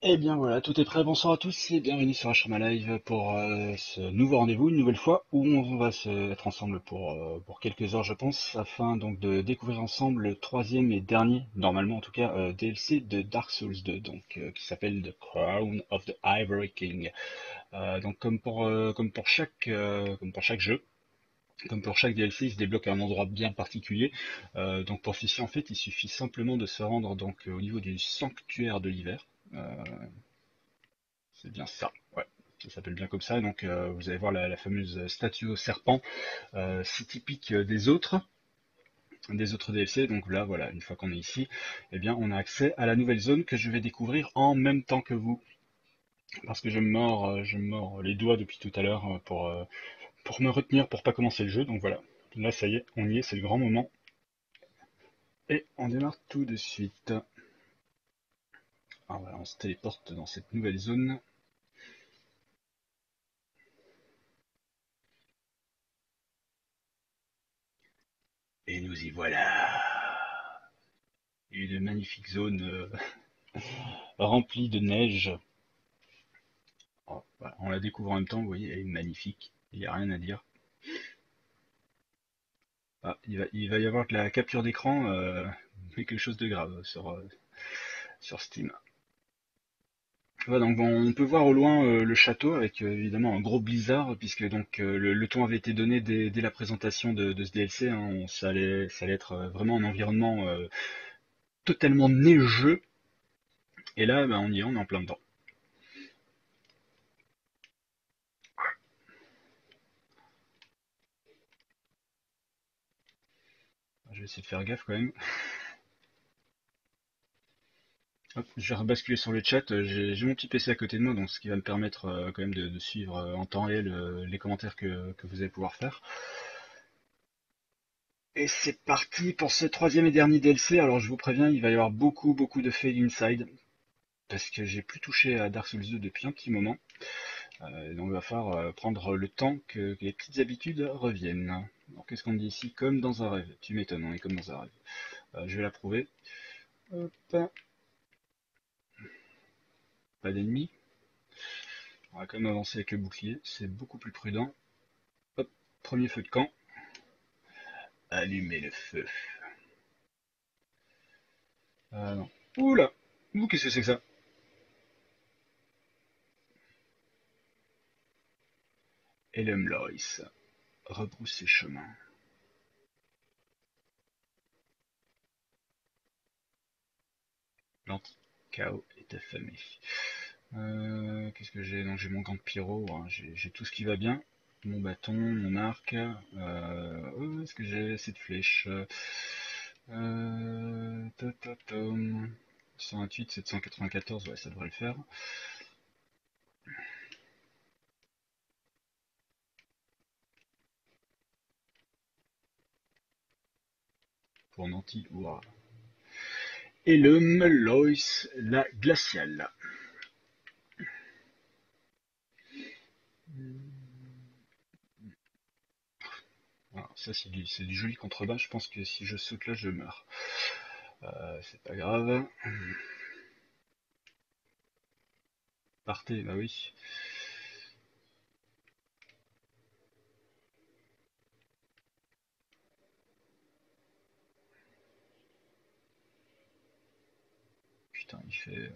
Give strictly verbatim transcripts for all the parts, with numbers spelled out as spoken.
Eh bien voilà, tout est prêt. Bonsoir à tous et bienvenue sur Ashrama Live pour euh, ce nouveau rendez-vous, une nouvelle fois où on va se être ensemble pour, euh, pour quelques heures je pense, afin donc de découvrir ensemble le troisième et dernier, normalement en tout cas, euh, D L C de Dark Souls deux, donc euh, qui s'appelle The Crown of the Ivory King. Euh, donc comme pour euh, comme pour chaque euh, comme pour chaque jeu. Comme pour chaque D L C, il se débloque à un endroit bien particulier. Euh, donc pour ceci, en fait, il suffit simplement de se rendre donc au niveau du sanctuaire de l'hiver. Euh, c'est bien ça, ouais. Ça s'appelle bien comme ça. Donc euh, vous allez voir la, la fameuse statue au serpent, euh, si typique des autres, des autres D L C. Donc là, voilà, une fois qu'on est ici, eh bien, on a accès à la nouvelle zone que je vais découvrir en même temps que vous, parce que je me mords, euh, je me mords les doigts depuis tout à l'heure euh, pour euh, pour me retenir, pour pas commencer le jeu. Donc voilà, là, ça y est, on y est, c'est le grand moment, et on démarre tout de suite. Alors voilà, on se téléporte dans cette nouvelle zone. Et nous y voilà. Une magnifique zone euh, remplie de neige. Oh, voilà, on la découvre en même temps, vous voyez, elle est magnifique. Il n'y a rien à dire. Ah, il va, il va y avoir de la capture d'écran, euh, quelque chose de grave sur, euh, sur Steam. Voilà, donc bon, on peut voir au loin euh, le château avec euh, évidemment un gros blizzard, puisque donc euh, le, le ton avait été donné dès, dès la présentation de, de ce D L C. Hein. On- ça allait, ça allait être euh, vraiment un environnement euh, totalement neigeux. Et là, ben, on y est, on est en plein dedans. Je vais essayer de faire gaffe quand même. Hop, je vais rebasculer sur le chat. Euh, J'ai j'ai mon petit P C à côté de moi, donc ce qui va me permettre euh, quand même de, de suivre euh, en temps réel euh, les commentaires que, que vous allez pouvoir faire. Et c'est parti pour ce troisième et dernier D L C. Alors je vous préviens, il va y avoir beaucoup beaucoup de Fade Inside, parce que j'ai plus touché à Dark Souls deux depuis un petit moment. Euh, donc il va falloir euh, prendre le temps que, que les petites habitudes reviennent. Alors qu'est-ce qu'on dit ici? Comme dans un rêve. Tu m'étonnes, on est comme dans un rêve. Euh, je vais la prouver. Hop, pas d'ennemis. On va quand même avancer avec le bouclier, c'est beaucoup plus prudent. Hop, premier feu de camp. Allumer le feu. Ah non. Oula. Ouh, qu'est-ce que c'est que ça? Elem Loris. Rebrousse ses chemins. L'anti-chaos est affamé. Euh, qu'est-ce que j'ai? Donc j'ai mon gant de pyro, hein, j'ai tout ce qui va bien. Mon bâton, mon arc. Euh, oh, est-ce que j'ai assez de flèches? euh, ta, ta, tom. cent vingt-huit, sept cent quatre-vingt-quatorze, ouais, ça devrait le faire. Pour Nanti, ouah. Et le Lois, la glaciale. Voilà, ça c'est du, c'est du joli contrebas, je pense que si je saute là je meurs. Euh, c'est pas grave. Partez, bah oui. Putain, il fait... euh,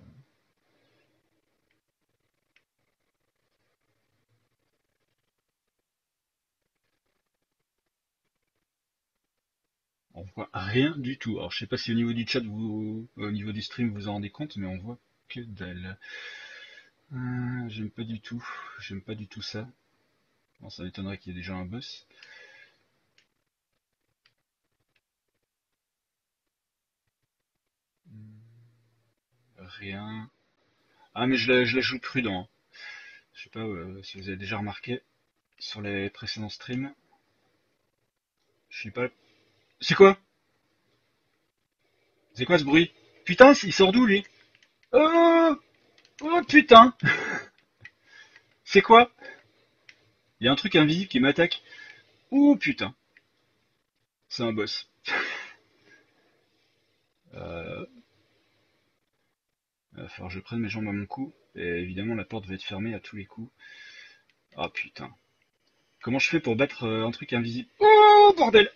On voit rien du tout. Alors je sais pas si au niveau du chat, vous, au niveau du stream, vous vous en rendez compte, mais on voit que dalle. Euh, j'aime pas du tout. J'aime pas du tout ça. Bon, ça m'étonnerait qu'il y ait déjà un boss. Rien. Ah mais je la, je la joue prudent, hein. Je sais pas euh, si vous avez déjà remarqué sur les précédents streams. Je suis pas... C'est quoi? C'est quoi ce bruit? Putain, il sort d'où lui? Oh, oh putain! C'est quoi? Il y a un truc invisible qui m'attaque. Oh putain, c'est un boss. Euh, va falloir que je prenne mes jambes à mon cou. Et évidemment, la porte va être fermée à tous les coups. Ah putain. Comment je fais pour battre euh, un truc invisible? Oh bordel!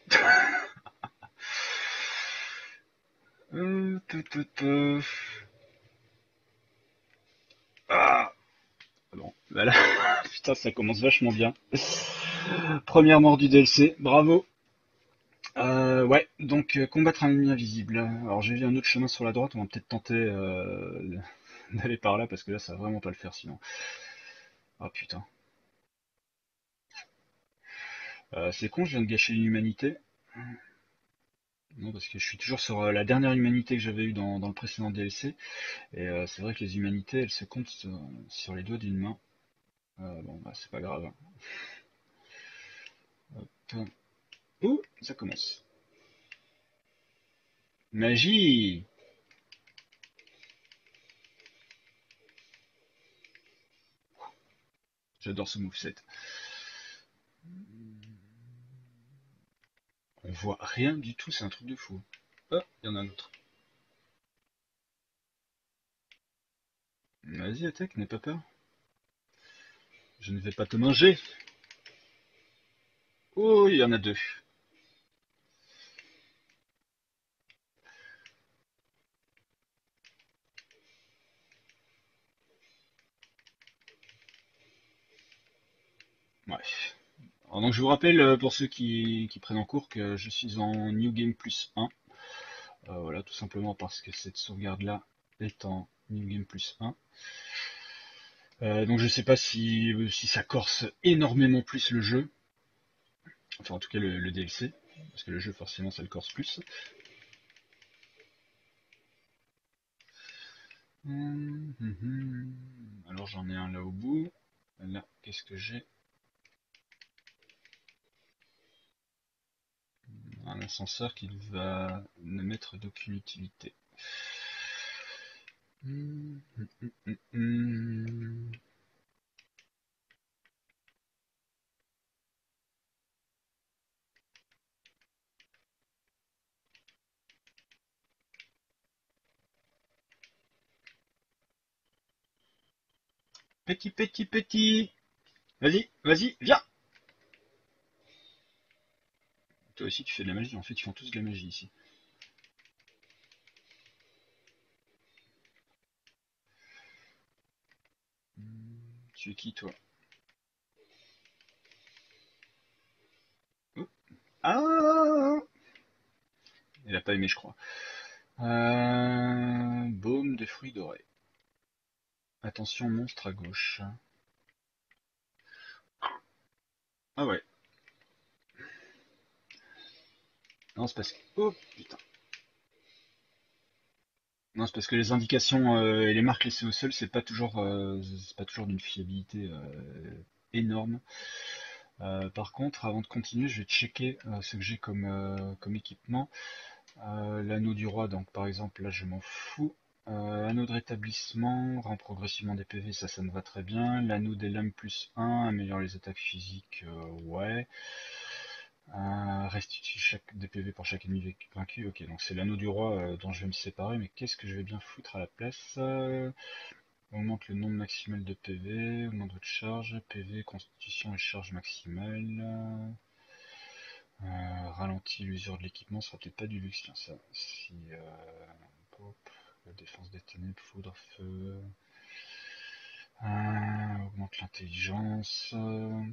Euh, peu, peu, peu. Ah bon, voilà. Putain, ça commence vachement bien. Première mort du D L C, bravo. Euh, ouais, donc euh, combattre un ennemi invisible. Alors j'ai vu un autre chemin sur la droite, on va peut-être tenter euh, d'aller par là parce que là ça va vraiment pas le faire sinon. Oh putain. Euh, c'est con, je viens de gâcher une humanité. Non, parce que je suis toujours sur euh, la dernière humanité que j'avais eue dans, dans le précédent D L C. Et euh, c'est vrai que les humanités, elles se comptent sur, sur les doigts d'une main. Euh, bon, bah c'est pas grave. Hop. Ouh, ça commence. Magie! J'adore ce moveset. On voit rien du tout, c'est un truc de fou. Oh, il y en a un autre. Vas-y, attaque, n'aie pas peur. Je ne vais pas te manger. Oh, il y en a deux. Ouais. Alors donc je vous rappelle, euh, pour ceux qui, qui prennent en cours, que je suis en New Game plus un. Euh, voilà, tout simplement parce que cette sauvegarde-là est en New Game plus un. Euh, donc je sais pas si, si ça corse énormément plus le jeu. Enfin en tout cas le, le D L C. Parce que le jeu forcément ça le corse plus. Hum, hum, hum. Alors j'en ai un là au bout. Là, qu'est-ce que j'ai? Un ascenseur qui va ne mettre d'aucune utilité. Hum, hum, hum, hum. Petit, petit, petit. Vas-y, vas-y, viens. Toi aussi tu fais de la magie, en fait ils font tous de la magie ici. Hum, Tu es qui toi? Oh. Ah, il a pas aimé je crois. Euh, Baume des fruits dorés. Attention monstre à gauche. Ah ouais. Non c'est parce que... Oh putain. Non c'est parce que les indications euh, et les marques laissées au sol c'est pas toujours euh, c'est pas toujours d'une fiabilité euh, énorme. Euh, par contre avant de continuer je vais checker euh, ce que j'ai comme, euh, comme équipement. Euh, l'anneau du roi, donc par exemple là je m'en fous. Euh, anneau de rétablissement, rend progressivement des P V, ça ça me va très bien. L'anneau des lames plus un, améliore les attaques physiques, euh, ouais. Euh, restitue chaque des P V pour chaque ennemi vaincu, ok donc c'est l'anneau du roi euh, dont je vais me séparer, mais qu'est-ce que je vais bien foutre à la place? euh, Augmente le nombre maximal de P V, augmente votre charge, P V, constitution et charge maximale. Euh, ralentit l'usure de l'équipement, ce sera peut-être pas du luxe, tiens ça. Si euh, pop, défense des ténèbres, foudre, feu, euh, augmente l'intelligence. Euh,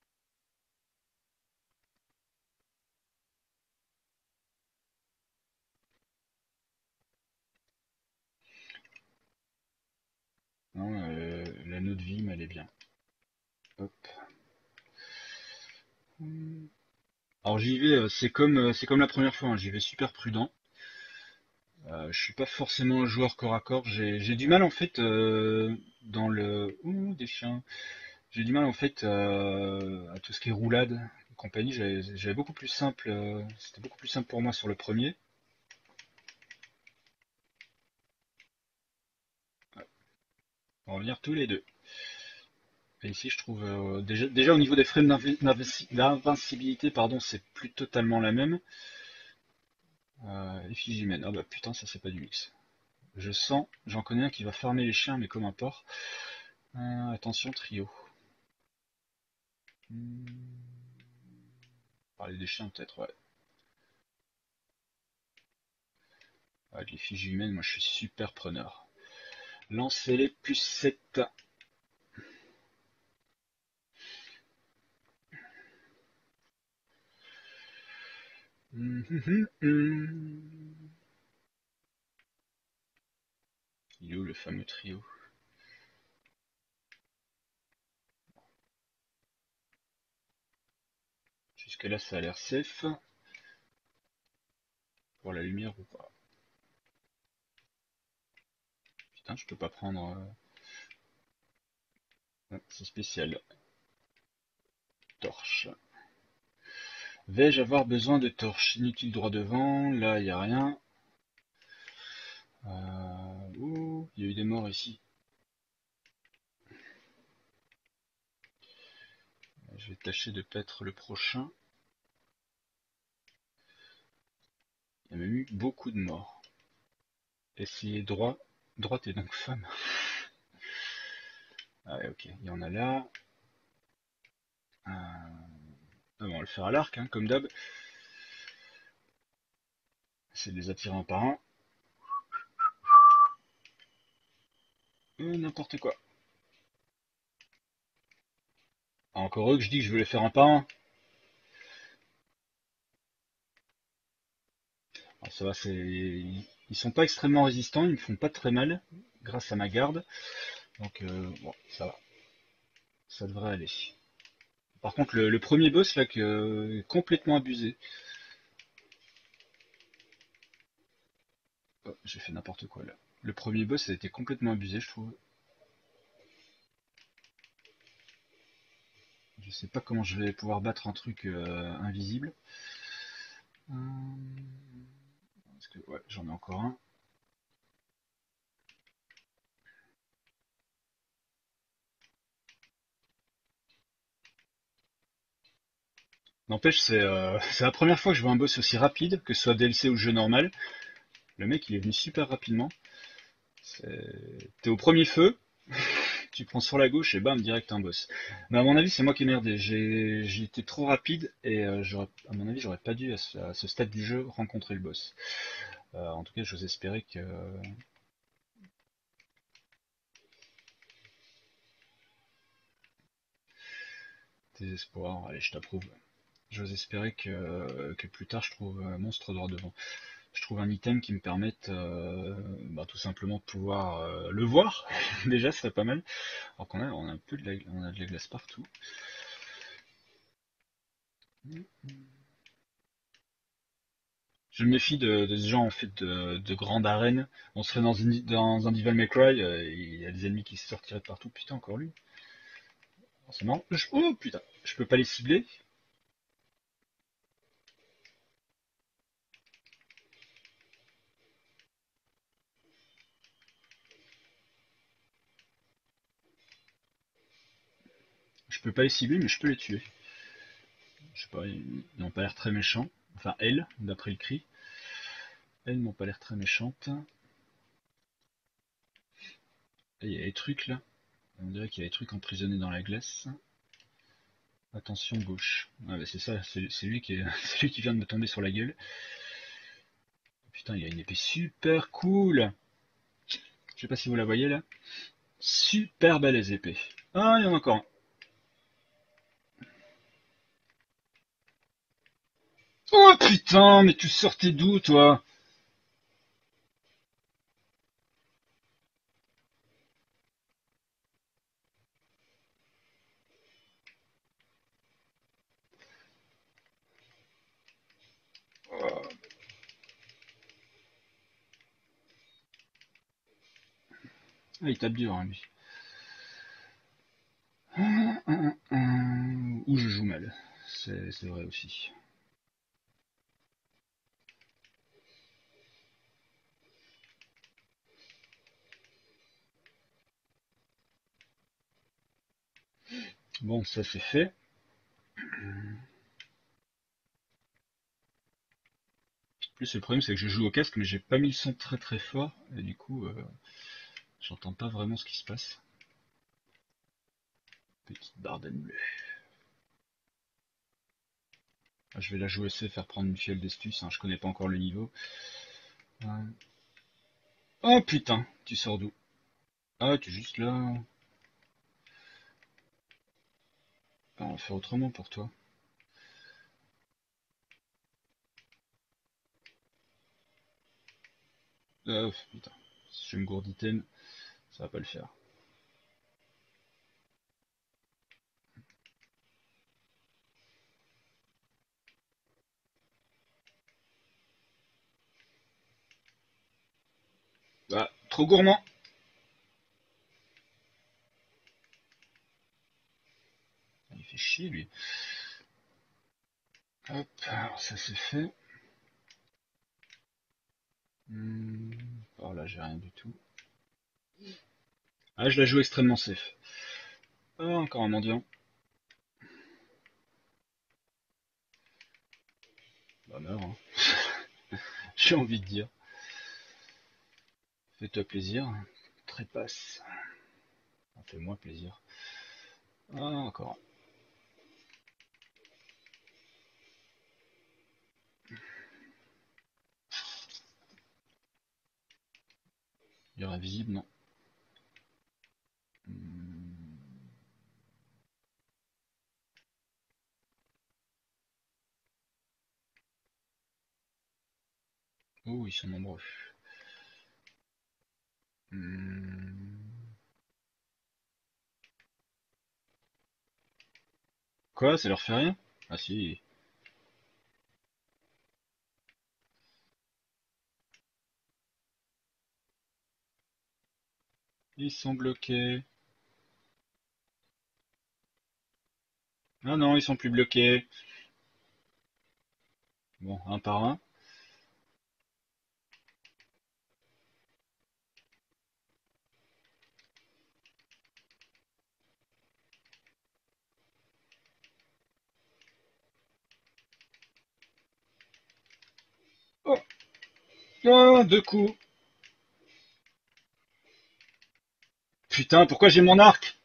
non, euh, l'anneau de vie m'allait bien. Hop. Alors j'y vais, euh, c'est comme euh, c'est comme la première fois, hein, j'y vais super prudent. Euh, je suis pas forcément un joueur corps à corps. J'ai j'ai du mal en fait euh, dans le. Ouh, des chiens. J'ai du mal en fait euh, à tout ce qui est roulade et compagnie. J'avais j'avais beaucoup plus simple. euh, C'était beaucoup plus simple pour moi sur le premier. On va revenir tous les deux. Et ici, je trouve euh, déjà, déjà au niveau des frames d'invi- d'invinci- d'invincibilité, pardon, c'est plus totalement la même. Euh, effigie humaine. Ah bah putain, ça c'est pas du luxe. Je sens, j'en connais un qui va fermer les chiens, mais comme un porc. Euh, attention, trio. Hmm. Parler des chiens peut-être, ouais. Avec les fiches humaines, moi je suis super preneur. Lancez-les plus sept. Hum, hum, hum, hum. Il est où le fameux trio? Jusque là ça a l'air safe. Pour la lumière ou pas? Putain, je peux pas prendre... euh, ouais, c'est spécial. Torche. Vais-je avoir besoin de torche? Inutile droit devant, là il n'y a rien. Euh... Ouh, il y a eu des morts ici. Je vais tâcher de pas être le prochain. Il y a même eu beaucoup de morts. Essayez droit. Droite est donc femme. Ah ouais, ok, il y en a là. Euh... Ah bon, on va le faire à l'arc, hein, comme d'hab. C'est de les attirer un par un. Euh, N'importe quoi. Ah, encore eux que je dis que je veux les faire un par un. Ah, ça va, c'est... Ils sont pas extrêmement résistants, ils me font pas très mal, grâce à ma garde. Donc, euh, bon, ça va. Ça devrait aller. Par contre, le, le premier boss, là, que, complètement abusé. Oh, j'ai fait n'importe quoi, là. Le premier boss, ça a été complètement abusé, je trouve. Je sais pas comment je vais pouvoir battre un truc euh, invisible. Hum, parce que, ouais, j'en ai encore un. N'empêche, c'est euh, c'est la première fois que je vois un boss aussi rapide, que ce soit D L C ou jeu normal. Le mec, il est venu super rapidement. T'es au premier feu, tu prends sur la gauche et bam, direct un boss. Mais à mon avis, c'est moi qui ai merdé. J'ai j'ai été trop rapide et euh, j'aurais- à mon avis, j'aurais pas dû à ce, à ce stade du jeu rencontrer le boss. Euh, en tout cas, j'ose espérer que... Désespoir, allez, je t'approuve. J'ose espérer que, que plus tard, je trouve un monstre droit devant. Je trouve un item qui me permette euh, bah, tout simplement de pouvoir euh, le voir. Déjà, ce serait pas mal. Alors qu'on a, on a un peu de la, on a de la glace partout. Je me méfie de, de ce genre en fait de, de grande arène. On serait dans, une, dans un Devil May Cry, euh, il y a des ennemis qui se sortiraient de partout. Putain, encore lui. Oh, c'est marrant. Je- oh putain, je peux pas les cibler. Je peux pas les cibler, mais je peux les tuer. Je sais pas, ils n'ont pas l'air très méchants. Enfin, elles, d'après le cri. Elles n'ont pas l'air très méchantes. Et il y a des trucs là. On dirait qu'il y a des trucs emprisonnés dans la glace. Attention gauche. Ah bah c'est ça, c'est c'est lui qui est, c'est lui qui vient de me tomber sur la gueule. Putain, il a une épée super cool. Je sais pas si vous la voyez là. Super belle les épées. Ah, il y en a encore un. Oh putain, mais tu sortais d'où toi? Oh. Ah, il tape dur hein, lui. Hum, hum, hum. Ou je joue mal. C'est c'est vrai aussi. Bon, ça c'est fait. plus, le problème, c'est que je joue au casque, mais j'ai pas mis le son très très fort, et du coup, euh, j'entends pas vraiment ce qui se passe. Petite Bardane bleue. Ah, je vais la jouer C, faire prendre une fiole d'estus, hein, je connais pas encore le niveau. Ouais. Oh putain, tu sors d'où? Ah, tu es juste là. Ah, on va faire autrement pour toi. Ah, putain, si je vais me gourde d'item, ça va pas le faire. Ah, trop gourmand. Il fait chier lui. Hop, alors ça c'est fait. Hmm, alors là j'ai rien du tout. Ah, je la joue extrêmement safe. Ah, encore un mendiant. Bah meurs, hein. J'ai envie de dire. Fais-toi plaisir. Trépasse. Fais-moi plaisir. Ah, encore. Il y aura visible, non. Hmm. Oh, ils sont nombreux. Hmm. Quoi, ça leur fait rien? Ah si. Ils sont bloqués. Ah non, ils sont plus bloqués. Bon, un par un. Oh, oh, deux coups. Putain, pourquoi j'ai mon arc?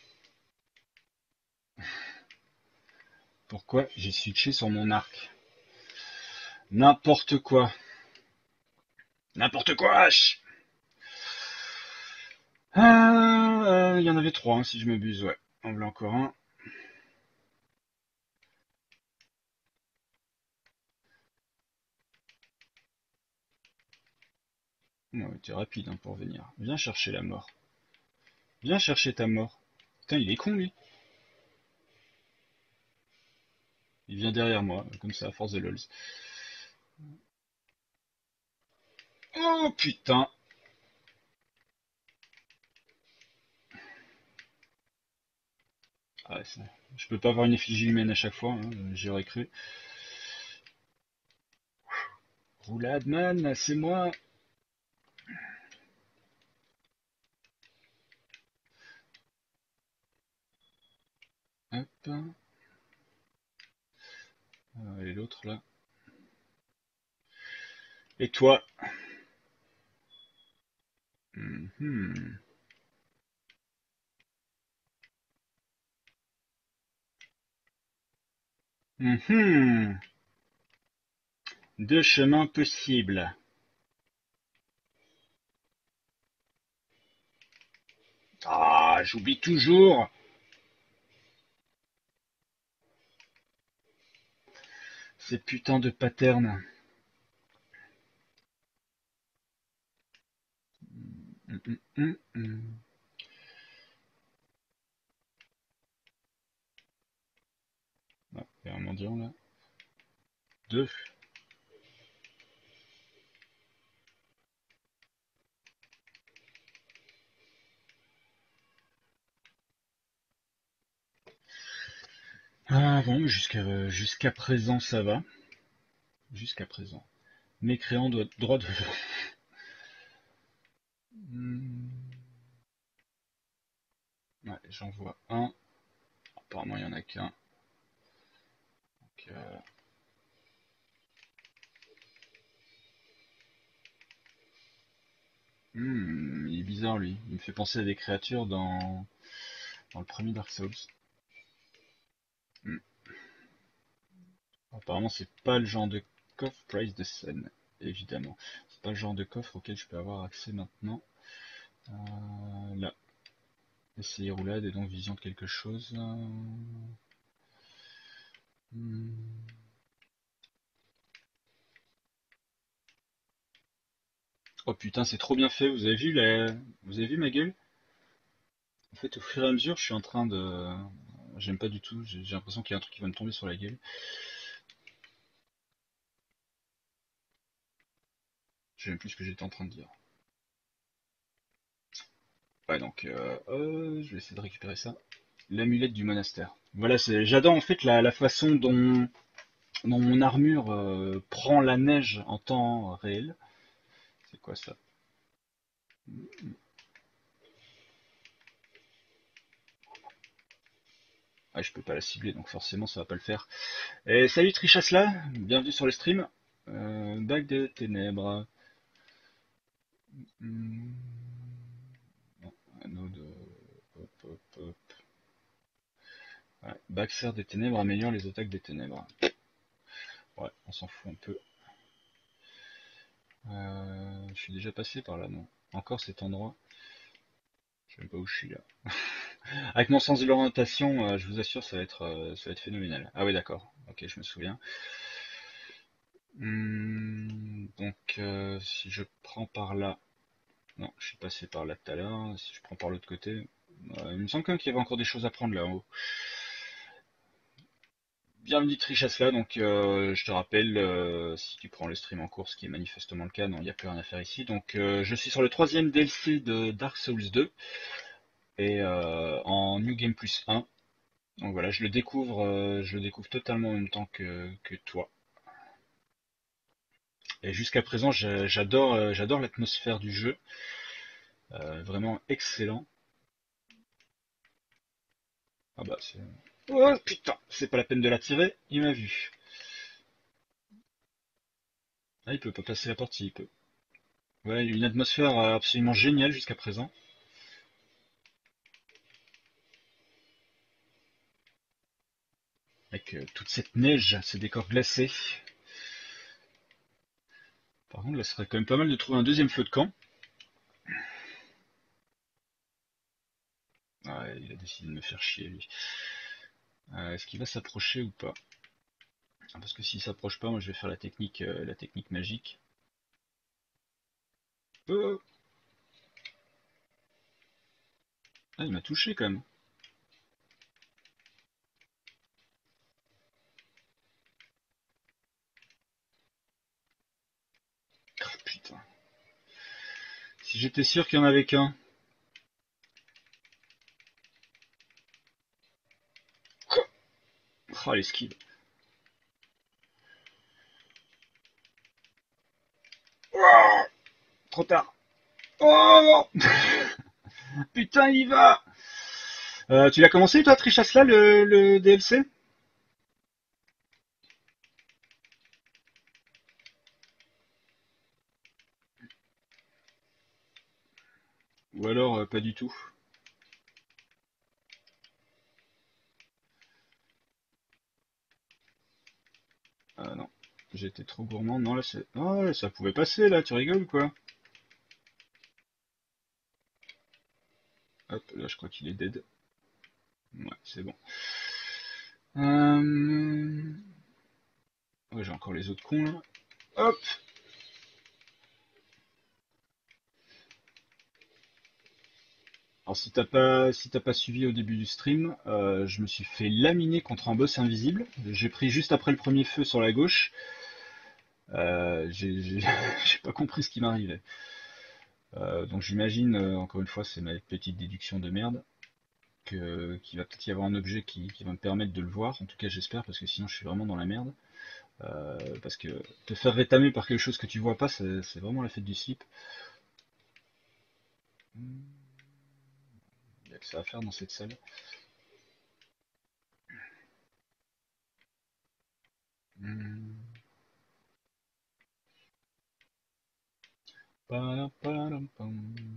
Pourquoi j'ai switché sur mon arc? N'importe quoi. N'importe quoi. ch- Ah, euh, il y en avait trois, hein, si je m'abuse, ouais. En voilà encore un. Ouais, t'es rapide hein, pour venir. Viens chercher la mort. Viens chercher ta mort. Putain, il est con, lui. Il vient derrière moi, comme ça, à force de lols. Oh, putain. Ah, ouais, ça- je peux pas avoir une effigie humaine à chaque fois, hein, j'aurais cru. Roulade, man, c'est moi. Hop. Euh, et l'autre, là. Et toi? Mhm. Mhm. Deux chemins possibles. Ah, j'oublie toujours. Ces putains de patterns. Hum, hum, hum, hum. Ah, il y a un mendiant là. Deux. Ah bon, jusqu'à jusqu'à présent ça va. Jusqu'à présent. Mécréant doit droit de. Hmm. Ouais, j'en vois un. Apparemment il y en a qu'un. Donc, euh, Hmm, il est bizarre lui. Il me fait penser à des créatures dans, dans le premier Dark Souls. Hmm. Apparemment, c'est pas le genre de coffre Price de scène, évidemment. C'est pas le genre de coffre auquel je peux avoir accès maintenant. Euh, là, essayer roulade et donc vision de quelque chose. Hmm. Oh putain, c'est trop bien fait. Vous avez vu la... Vous avez vu ma gueule? En fait, au fur et à mesure, je suis en train de. J'aime pas du tout. J'ai j'ai l'impression qu'il y a un truc qui va me tomber sur la gueule. Je sais même plus ce que j'étais en train de dire. Ouais, donc, euh, euh, je vais essayer de récupérer ça. L'amulette du monastère. Voilà, c'est. J'adore en fait la, la façon dont, dont mon armure euh, prend la neige en temps réel. C'est quoi ça? Ah, je peux pas la cibler, donc forcément ça va pas le faire. Et salut Trichasla, bienvenue sur le stream. Euh, bague de ténèbres. Hmm, non, anneau de. Hop, hop, hop. Ouais, Baxter des ténèbres améliore les attaques des ténèbres. Ouais, on s'en fout un peu. Euh, je suis déjà passé par là, non? Encore cet endroit? Je sais même pas où je suis là. Avec mon sens de l'orientation, euh, je vous assure, ça va être, euh, ça va être phénoménal. Ah oui, d'accord. Ok, je me souviens. Hmm, donc, euh, si je prends par là, non, je suis passé par là tout à l'heure. Si je prends par l'autre côté, euh, il me semble quand même qu'il y avait encore des choses à prendre là en haut. Bienvenue Trichasla, donc euh, je te rappelle, euh, si tu prends le stream en cours, ce qui est manifestement le cas, non, il n'y a plus rien à faire ici. Donc euh, je suis sur le troisième D L C de Dark Souls deux et euh, en New Game Plus un. Donc voilà, je le découvre, euh, je le découvre totalement en même temps que, que toi. Et jusqu'à présent, j'a- j'adore, euh, j'adore l'atmosphère du jeu, euh, vraiment excellent. Ah bah c'est, oh putain, c'est pas la peine de la tirer, il m'a vu. Ah, il peut pas passer la porte s'il peut. Ouais, une atmosphère euh, absolument géniale jusqu'à présent. Avec euh, toute cette neige, ces décors glacés. Par contre, là, ce serait quand même pas mal de trouver un deuxième feu de camp. Ah, il a décidé de me faire chier, lui. Euh, Est-ce qu'il va s'approcher ou pas? Parce que s'il s'approche pas, moi je vais faire la technique, euh, la technique magique. Oh, ah, il m'a touché quand même. Oh, putain. Si j'étais sûr qu'il y en avait qu'un. Oh, l'esquive. Oh, trop tard. Oh, putain, il y va. Euh, tu l'as commencé, toi, Trichasla, le, le D L C? Ou alors, euh, pas du tout? Ah non, j'étais trop gourmand. Non, là, c'est... Oh, là, ça pouvait passer, là, tu rigoles ou quoi? Hop, là, je crois qu'il est dead. Ouais, c'est bon. Euh... Ouais, j'ai encore les autres cons, là. Hop! Alors, si t'as pas, si t'as pas suivi au début du stream, euh, je me suis fait laminer contre un boss invisible. J'ai pris juste après le premier feu sur la gauche. Euh, j'ai j'ai- j'ai pas compris ce qui m'arrivait. Euh, donc j'imagine, euh, encore une fois, c'est ma petite déduction de merde, que qu'il va peut-être y avoir un objet qui, qui va me permettre de le voir. En tout cas, j'espère, parce que sinon je suis vraiment dans la merde. Euh, parce que te faire rétamer par quelque chose que tu vois pas, c'est c'est vraiment la fête du slip. Il y a que ça à faire dans cette salle. Hmm. Padam, padam, pam.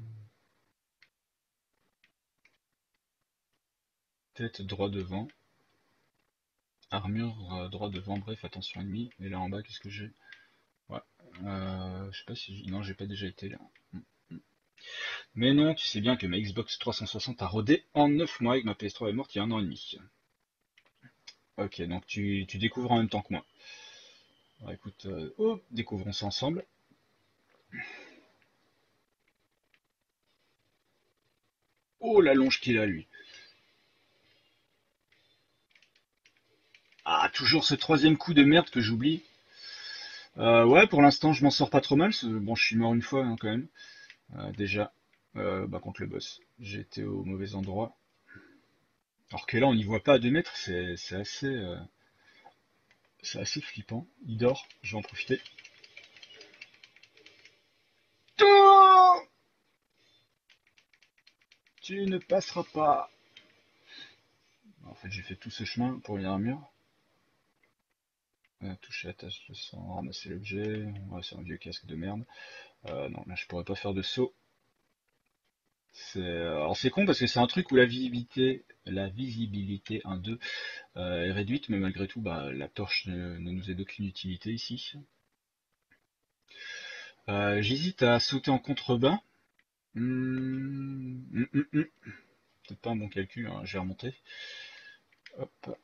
Tête droit devant. Armure euh, droit devant, bref, attention ennemi. Et là en bas, qu'est-ce que j'ai? Ouais. Euh, je sais pas si... j'- Non, j'ai pas déjà été là. Mm, mm. Mais non, tu sais bien que ma Xbox trois cent soixante a rodé en neuf mois et que ma P S trois est morte il y a un an et demi. Ok, donc tu, tu découvres en même temps que moi. Alors, écoute, euh, oh, découvrons ça ensemble. Oh, la longe qu'il a, lui. Ah, toujours ce troisième coup de merde que j'oublie. Euh, ouais, pour l'instant, je m'en sors pas trop mal. Bon, je suis mort une fois, hein, quand même. Euh, déjà, euh, bah, contre le boss. J'ai été au mauvais endroit. Alors que là, on n'y voit pas à deux mètres, c'est c'est assez, euh, c'est assez flippant. Il dort, je vais en profiter. Oh, tu ne passeras pas. En fait, j'ai fait tout ce chemin pour lire un mur. Euh, toucher la tâche de sang, ramasser l'objet. Ouais, c'est un vieux casque de merde. Euh, non, là, je pourrais pas faire de saut. C'est, euh, alors c'est con parce que c'est un truc où la visibilité, la visibilité un deux euh, est réduite, mais malgré tout, bah, la torche ne, ne nous est d'aucune utilité ici. Euh, j'hésite à sauter en contrebas. Hmm, hum, hum, hum. Peut-être pas un bon calcul, hein, je vais remonter. Hop,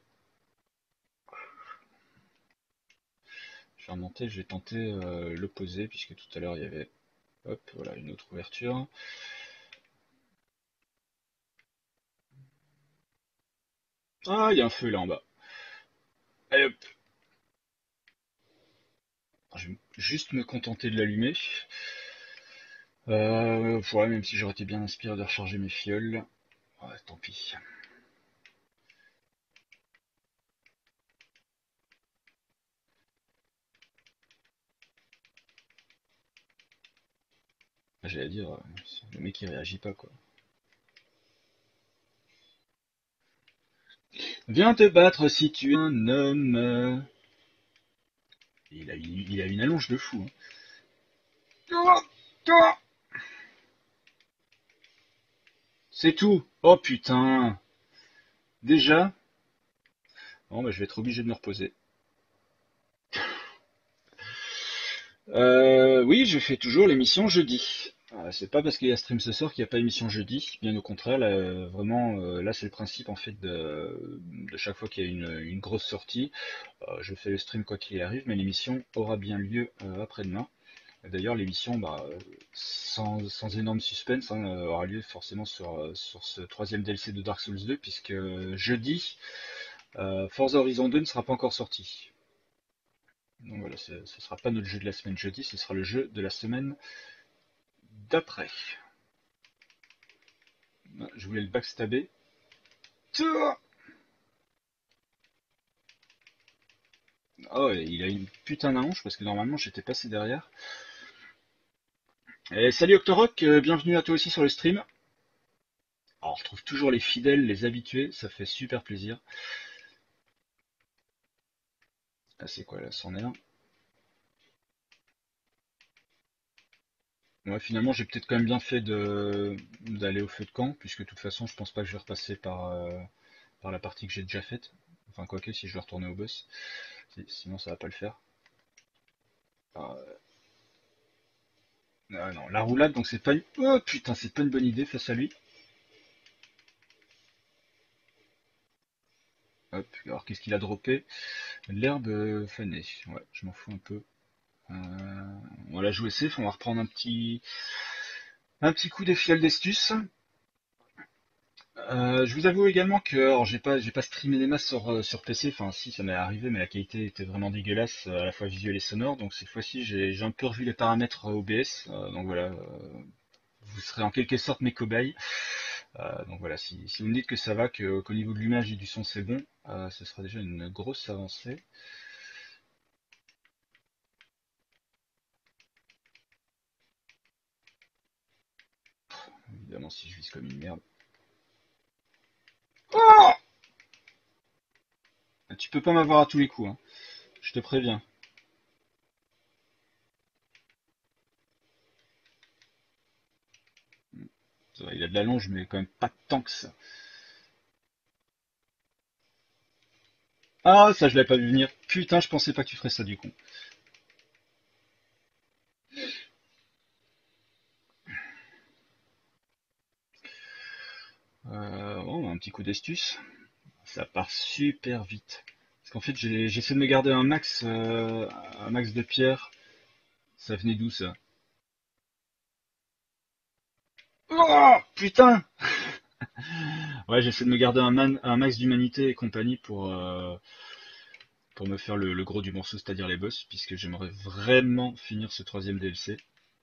je vais remonter, je vais tenter euh, l'opposé, puisque tout à l'heure il y avait, hop, voilà, une autre ouverture. Ah, il y a un feu là en bas. Allez hop, je vais juste me contenter de l'allumer. Euh, ouais, même si j'aurais été bien inspiré de recharger mes fioles. Ouais, tant pis. J'allais dire, euh, le mec il réagit pas quoi. Viens te battre si tu es un homme. Il a, une- il a une allonge de fou. Hein. C'est tout. Oh putain. Déjà? Bon, bah, je vais être obligé de me reposer. Euh, oui, je fais toujours l'émission jeudi. Euh, c'est pas parce qu'il y a stream ce soir qu'il n'y a pas émission jeudi. Bien au contraire, là, euh, vraiment, euh, là c'est le principe en fait de, de chaque fois qu'il y a une, une grosse sortie. Euh, je fais le stream quoi qu'il arrive, mais l'émission aura bien lieu euh, après-demain. D'ailleurs, l'émission, bah, euh, sans, sans énorme suspense, hein, euh, aura lieu forcément sur, euh, sur ce troisième D L C de Dark Souls deux, puisque euh, jeudi, euh, Forza Horizon deux ne sera pas encore sorti. Donc voilà, ce ne sera pas notre jeu de la semaine jeudi, ce sera le jeu de la semaine d'après. Je voulais le backstabber. Oh, il a une putain d'allonge parce que normalement j'étais passé derrière. Et salut Octorok, euh, bienvenue à toi aussi sur le stream. Alors, on retrouve toujours les fidèles, les habitués, ça fait super plaisir. Ah, c'est quoi là, c'en est un. Ouais, finalement, j'ai peut-être quand même bien fait de d'aller au feu de camp, puisque de toute façon, je pense pas que je vais repasser par, euh, par la partie que j'ai déjà faite. Enfin, quoique, si je dois retourner au boss. Si- Sinon, ça va pas le faire. Ah, ah non, la roulade, donc c'est pas une... Oh putain, c'est pas une bonne idée face à lui. Hop, alors qu'est-ce qu'il a droppé? L'herbe euh, fanée. Ouais, je m'en fous un peu. Euh, on va la jouer safe, on va reprendre un petit un petit coup des fioles d'estus. Euh, je vous avoue également que alors j'ai pas j'ai pas streamé des masses sur, euh, sur P C, enfin si ça m'est arrivé mais la qualité était vraiment dégueulasse euh, à la fois visuelle et sonore, donc cette fois-ci j'ai j'ai un peu revu les paramètres euh, O B S, euh, donc voilà, euh, vous serez en quelque sorte mes cobayes. Euh, donc voilà, si, si vous me dites que ça va, que qu'au niveau de l'image et du son c'est bon, euh, ce sera déjà une grosse avancée. Évidemment si je vise comme une merde. Oh, tu peux pas m'avoir à tous les coups, hein. Je te préviens. de la longe, mais quand même pas tant que ça. Ah, ça je l'avais pas vu venir. Putain, je pensais pas que tu ferais ça du coup. Euh, oh, un petit coup d'astuce. Ça part super vite. Parce qu'en fait, j'ai- j'essaie de me garder un max, euh, un max de pierre. Ça venait d'où ça? Oh, putain! Ouais, j'essaie de me garder un, man- un max d'humanité et compagnie pour, euh, pour me faire le, le gros du morceau, c'est-à-dire les boss, puisque j'aimerais vraiment finir ce troisième D L C.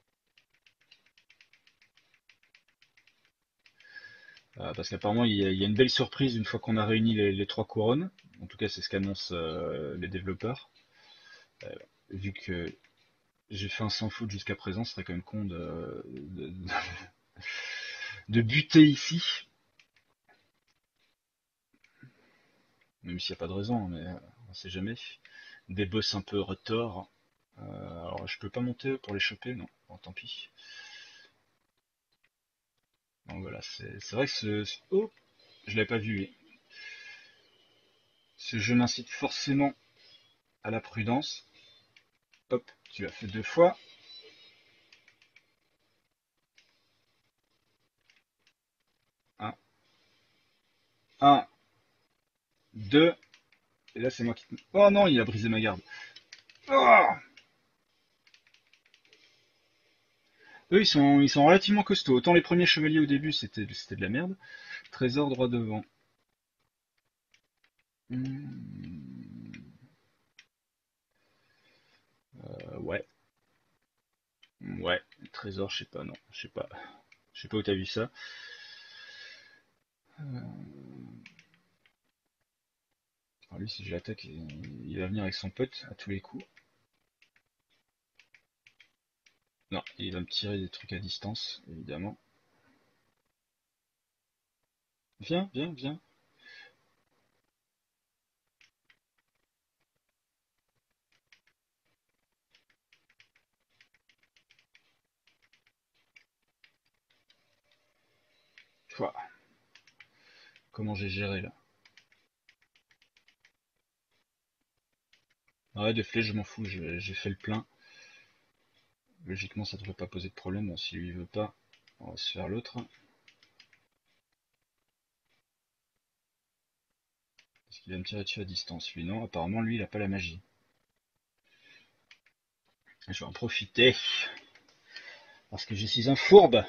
Euh, parce qu'apparemment, il y, a, il y a une belle surprise une fois qu'on a réuni les, les trois couronnes. En tout cas, c'est ce qu'annoncent euh, les développeurs. Euh, Vu que j'ai fait un sans faute jusqu'à présent, ce serait quand même con de, de, de buter ici. Même s'il n'y a pas de raison, mais euh, on sait jamais. Des boss un peu retors. Euh, alors, je peux pas monter pour les choper, non. Bon, tant pis. Donc voilà, c'est c'est vrai que ce... ce- Oh, je l'avais pas vu, oui. Ce jeu m'incite forcément à la prudence. Hop, tu l'as fait deux fois. Un, un, deux. Et là, c'est moi qui... Oh non, il a brisé ma garde. Oh, eux, ils sont, ils sont relativement costauds. Autant les premiers chevaliers au début, c'était c'était de la merde. Trésor droit devant. Hmm, euh, ouais, ouais. Trésor, je sais pas, non. Je sais pas. Je sais pas où t'as vu ça. Alors lui, si je l'attaque, il, il va venir avec son pote à tous les coups. Non, il va me tirer des trucs à distance, évidemment. Viens, viens, viens. Pouah, comment j'ai géré là. Ouais, des flèches, je m'en fous, j'ai j'ai fait le plein. Logiquement, ça devrait pas poser de problème. Bon, si lui veut pas, on va se faire l'autre. Est-ce qu'il va me tirer dessus à distance? Lui, non. Apparemment, lui, il a pas la magie. Je vais en profiter. Parce que je suis un fourbe.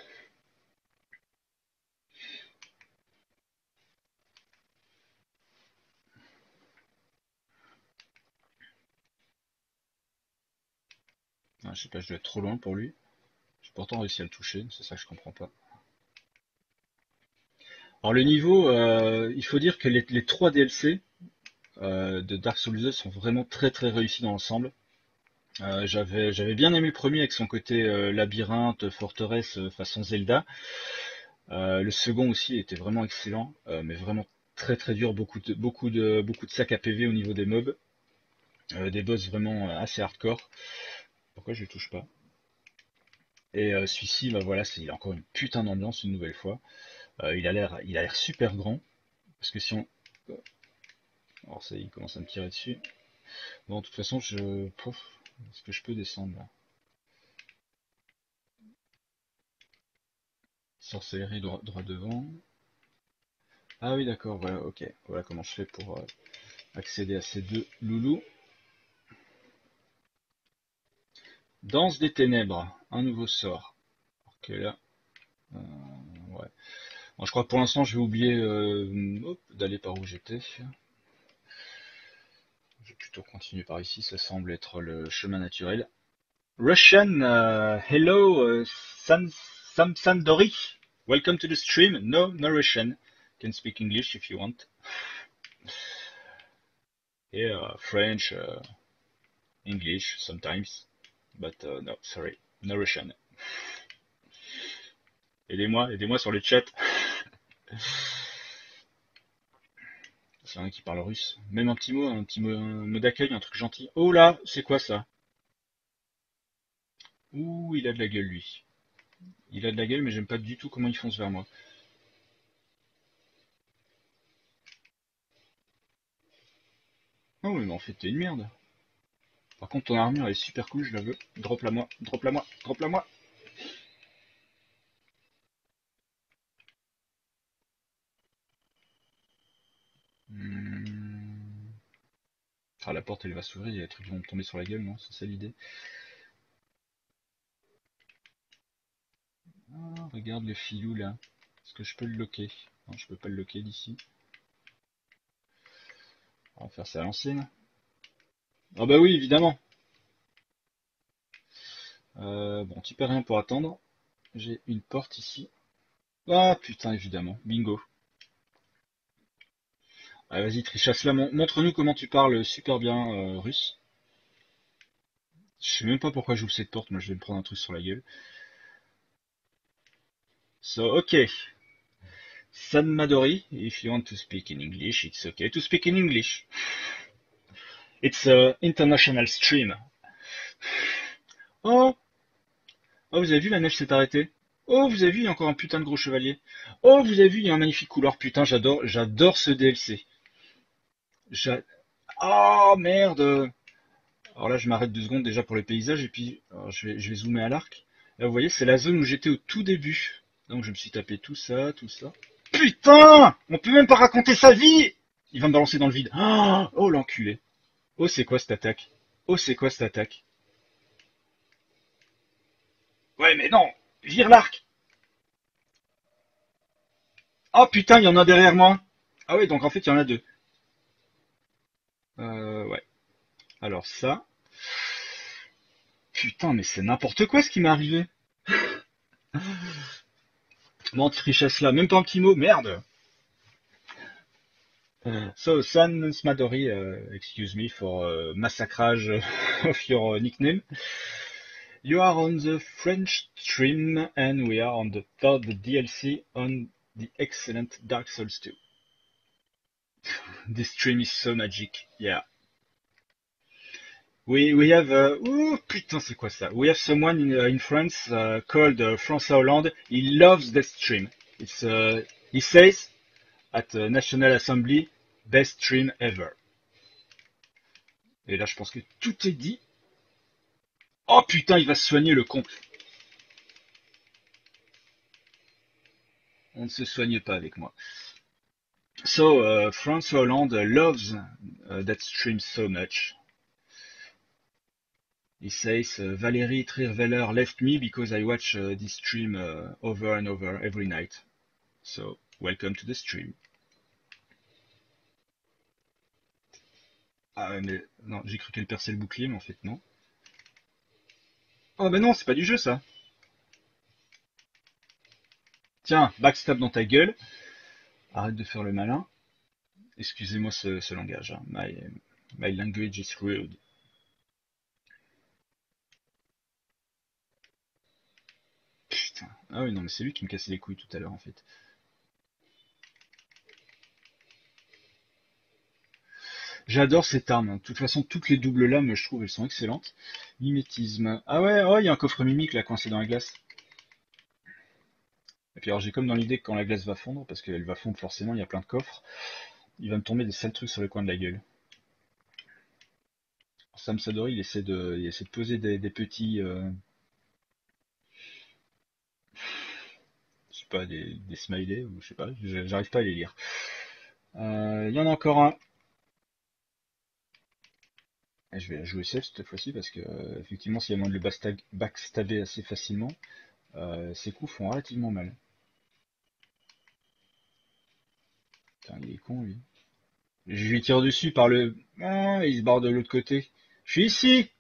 Ah, je sais pas, je dois être trop loin pour lui. J'ai pourtant réussi à le toucher, c'est ça que je comprends pas. Alors le niveau, euh, il faut dire que les, les trois D L C euh, de Dark Souls deux sont vraiment très très réussis dans l'ensemble. Euh, j'avais j'avais bien aimé le premier avec son côté euh, labyrinthe, forteresse euh, façon Zelda. Euh, le second aussi était vraiment excellent, euh, mais vraiment très très dur, beaucoup de beaucoup de beaucoup de sacs à P V au niveau des mobs, euh, des boss vraiment euh, assez hardcore. Pourquoi je le touche pas? Et euh, celui-ci, bah voilà, c'est il a encore une putain d'ambiance une nouvelle fois. Euh, il a l'air il a l'air super grand parce que si on alors ça il commence à me tirer dessus. Bon, de toute façon, je pouf, est-ce que je peux descendre là? Sorcellerie droit, droit devant. Ah oui, d'accord, voilà, ok. Voilà comment je fais pour euh, accéder à ces deux loulous. Danse des ténèbres, un nouveau sort. Ok, là, euh, ouais. Bon, je crois que pour l'instant, je vais oublier euh, hop, d'aller par où j'étais. Je vais plutôt continuer par ici, ça semble être le chemin naturel. Russian, uh, hello, uh, San Samsandori. Welcome to the stream. No, no Russian. Can speak English if you want. Yeah, uh, French, uh, English sometimes, but uh, no, sorry, no Russian. Aidez-moi, aidez-moi sur le chat. C'est un qui parle russe. Même un petit mot, un petit mot, un mot d'accueil, un truc gentil. Oh là, c'est quoi ça? Ouh, il a de la gueule lui. Il a de la gueule, mais j'aime pas du tout comment il fonce vers moi. Oh oui, mais en fait, t'es une merde. Par contre, ton armure elle est super cool, je la veux. Drop-la moi, drop-la moi, drop-la moi. Hmm. Ah, la porte elle va s'ouvrir, il y a des trucs qui vont me tomber sur la gueule, non? C'est ça l'idée. Ah, regarde le filou là. Est-ce que je peux le loquer? Non, je peux pas le loquer d'ici. On va faire ça à l'ancienne. Ah bah oui, évidemment. Euh, bon, tu perds rien pour attendre. J'ai une porte ici. Ah putain, évidemment. Bingo. Ah, vas-y, Trichasse-la. Montre-nous comment tu parles super bien euh, russe. Je sais même pas pourquoi j'ouvre cette porte. Moi, je vais me prendre un truc sur la gueule. So, okay. San Madori, if you want to speak in English, it's okay to speak in English. It's a international stream. Oh, oh, vous avez vu, la neige s'est arrêtée. Oh, vous avez vu, il y a encore un putain de gros chevalier. Oh, vous avez vu, il y a un magnifique couloir. Putain, j'adore, j'adore ce D L C. J'a- Oh, merde. Alors là, je m'arrête deux secondes déjà pour les paysages et puis alors, je vais, je vais zoomer à l'arc. Là, vous voyez, c'est la zone où j'étais au tout début. Donc je me suis tapé tout ça, tout ça. Putain! On peut même pas raconter sa vie! Il va me balancer dans le vide. Oh, oh l'enculé. Oh, c'est quoi cette attaque? Oh, c'est quoi cette attaque? Ouais, mais non! Vire l'arc! Oh putain, il y en a derrière moi! Ah oui, donc en fait, il y en a deux. Euh, ouais. Alors ça. Putain, mais c'est n'importe quoi ce qui m'est arrivé. Bon, trichasse là, même pas un petit mot, merde! So, San Smadori, uh, excuse me for uh, massacrage of your uh, nickname. You are on the French stream and we are on the third D L C on the excellent Dark Souls two. This stream is so magic, yeah. We we have uh, ooh, putain c'est quoi ça? We have someone in, uh, in France uh, called uh, François Hollande. He loves that stream. It's uh, he says at the National Assembly, best stream ever. Et là je pense que tout est dit. Oh putain, il va se soigner le con. On ne se soigne pas avec moi. So, uh, François Hollande loves uh, that stream so much. He says, uh, Valérie Trierweiler left me because I watch uh, this stream uh, over and over every night. So, welcome to the stream. Ah mais non, j'ai cru qu'elle perçait le bouclier, mais en fait non. Oh mais non, c'est pas du jeu ça. Tiens, backstab dans ta gueule. Arrête de faire le malin. Excusez-moi ce, ce langage. Hein. My, my language is rude. Putain. Ah oui, non, mais c'est lui qui me cassait les couilles tout à l'heure en fait. J'adore cette arme. De toute façon, toutes les doubles lames, je trouve, elles sont excellentes. Mimétisme. Ah ouais, oh, il y a un coffre mimique là coincé dans la glace. Et puis alors j'ai comme dans l'idée que quand la glace va fondre, parce qu'elle va fondre forcément, il y a plein de coffres, il va me tomber des sales trucs sur le coin de la gueule. Sam Sadori, il essaie de, il essaie de poser des, des petits, euh, je sais pas, des, des smileys, ou je sais pas, j'arrive pas à les lire. Euh, Il y en a encore un. Et je vais jouer safe cette fois-ci parce que euh, effectivement, s'il y a moyen de le backstabber assez facilement, euh, ses coups font relativement mal. Putain, il est con lui. Je lui tire dessus par le... Ah, il se barre de l'autre côté. Je suis ici.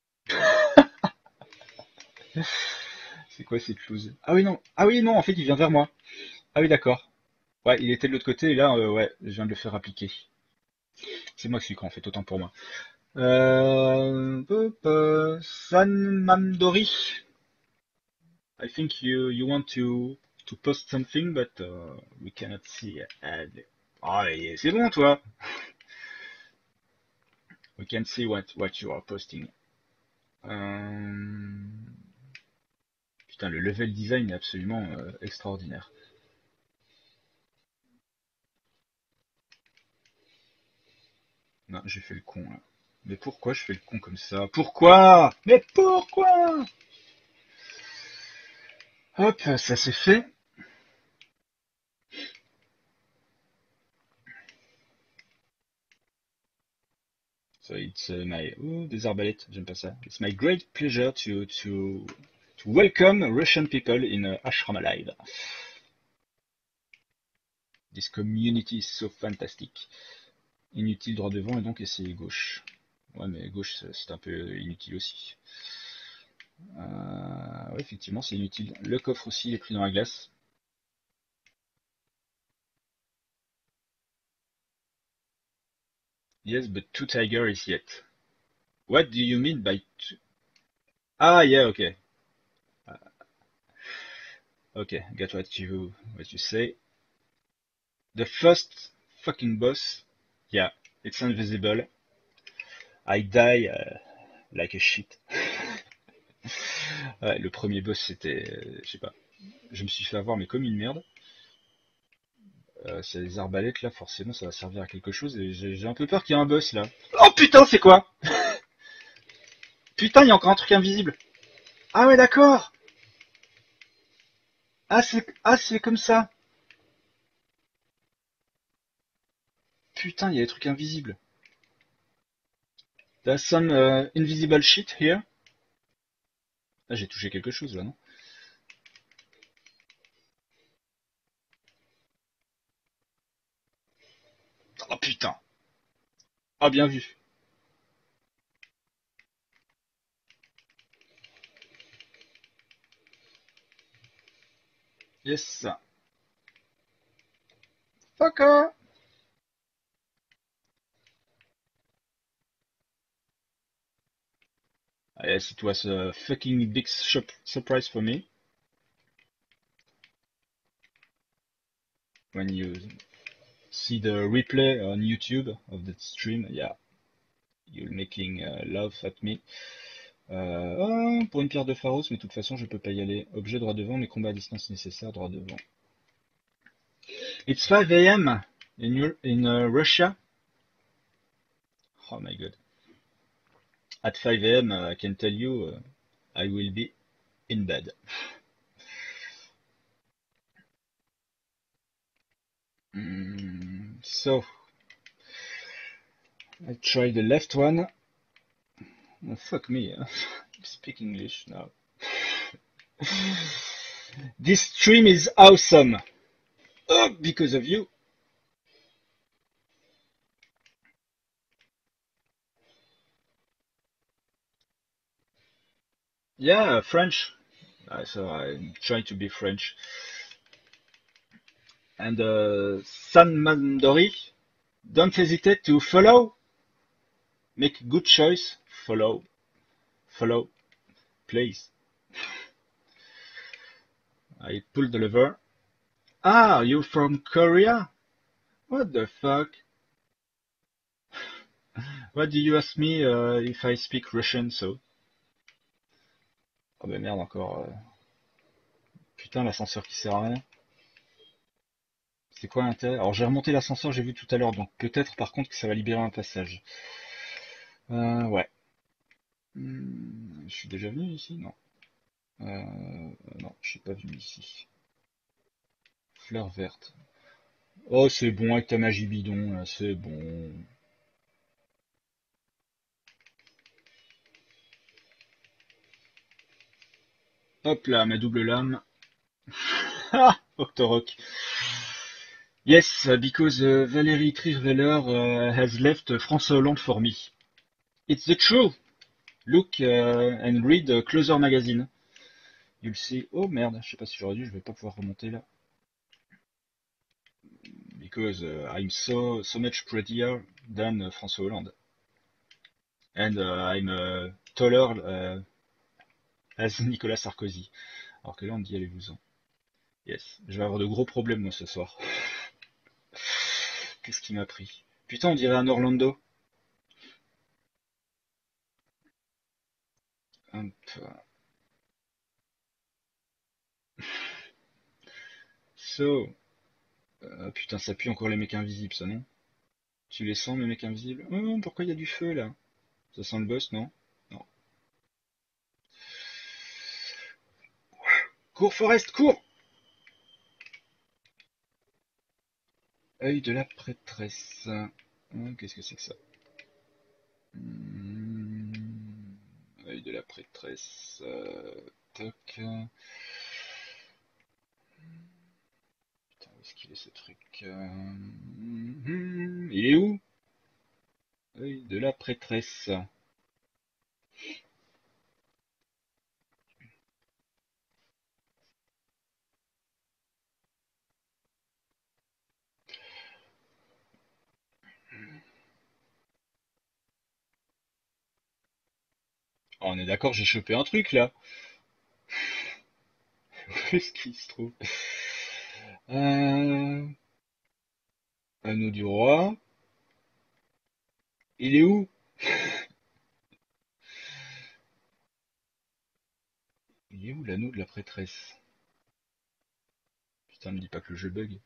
C'est quoi cette chose? Ah oui, non. Ah oui, non, en fait, il vient vers moi. Ah oui, d'accord. Ouais, il était de l'autre côté, et là, euh, ouais, je viens de le faire appliquer. C'est moi qui suis con, en fait, autant pour moi. Euh... euh, San Mandori. I think you, you want to, to post something, but uh, we cannot see. Uh, ah, c'est bon, toi. We can see what, what you are posting. Euh... Putain, le level design est absolument euh, extraordinaire. Non, j'ai fait le con là. Mais pourquoi je fais le con comme ça? Pourquoi? Mais pourquoi? Hop, ça c'est fait. So it's uh, my oh des arbalètes, j'aime pas ça. It's my great pleasure to to to welcome Russian people in uh, Ashram Alive. This community is so fantastic. Inutile droit devant et donc essayer gauche. Ouais mais gauche c'est un peu inutile aussi. Euh, ouais effectivement c'est inutile. Le coffre aussi il est pris dans la glace. Yes but two tiger is yet. What do you mean by two? Ah yeah okay. Okay, got what you what you say. The first fucking boss, yeah, it's invisible. I die uh, like a shit. Ouais, le premier boss c'était, euh, je sais pas, je me suis fait avoir mais comme une merde. Euh, c'est les arbalètes là, forcément ça va servir à quelque chose et j'ai j'ai un peu peur qu'il y ait un boss là. Oh putain, c'est quoi? Putain, il y a encore un truc invisible. Ah ouais, d'accord. Ah c'est ah c'est comme ça. Putain, il y a des trucs invisibles. There's some uh, invisible shit here. Ah, j'ai touché quelque chose là, non? Oh putain. Ah bien vu. Yes. Fucker. Yes, it was a fucking big surprise for me when you see the replay on YouTube of the stream. Yeah, you're making uh, love at me. Euh, oh, pour une pierre de Pharos, mais de toute façon, je peux pas y aller. Objet droit devant, mais combat à distance nécessaire, droit devant. It's five a m in, in uh, Russia. Oh my god. At five a m, uh, I can tell you, uh, I will be in bed. Mm, so, I try the left one. Oh, fuck me, uh, speak English now. This stream is awesome. Oh, because of you. Yeah, French. Uh, so I try to be French. And uh, San Mandori, don't hesitate to follow. Make good choice. Follow. Follow. Please. I pull the lever. Ah, you from Korea? What the fuck? What do you ask me uh, if I speak Russian, so? Oh bah merde encore. euh. Putain, l'ascenseur qui sert à rien. C'est quoi l'intérêt? Alors j'ai remonté l'ascenseur, j'ai vu tout à l'heure, donc peut-être par contre que ça va libérer un passage. Euh, ouais. Hmm, je suis déjà venu ici? Non. Euh, non, je suis pas venu ici. Fleur verte. Oh, c'est bon avec ta magie bidon, là, c'est bon. Hop là, ma double lame. Ah, Octorok. Yes, because uh, Valérie Trierweiler uh, has left François Hollande for me. It's the truth. Look uh, and read uh, Closer Magazine. You'll see. Oh merde, je sais pas si j'aurais dû, je vais pas pouvoir remonter là. Because uh, I'm so so much prettier than uh, François Hollande. And uh, I'm uh, taller uh, as Nicolas Sarkozy. Alors que là on dit allez-vous-en. Yes, je vais avoir de gros problèmes moi ce soir. Qu'est-ce qui m'a pris? Putain, on dirait un Orlando. Hop. So. Euh, putain, ça pue encore les mecs invisibles, ça, non? Tu les sens, mes mecs invisibles? Oh, pourquoi il y a du feu là? Ça sent le boss, non? Non. Cours, Forest, cours! Œil de la prêtresse. Hum, Qu'est-ce que c'est que ça? Hum, Œil de la prêtresse. Euh, toc. Putain, où est-ce qu'il est ce truc? Euh, hum, Il est où? Œil de la prêtresse. Oh, on est d'accord, j'ai chopé un truc là. Où est-ce qu'il se trouve? Euh, Anneau du roi. Il est où? Il est où l'anneau de la prêtresse? Putain, me dis pas que le jeu bug.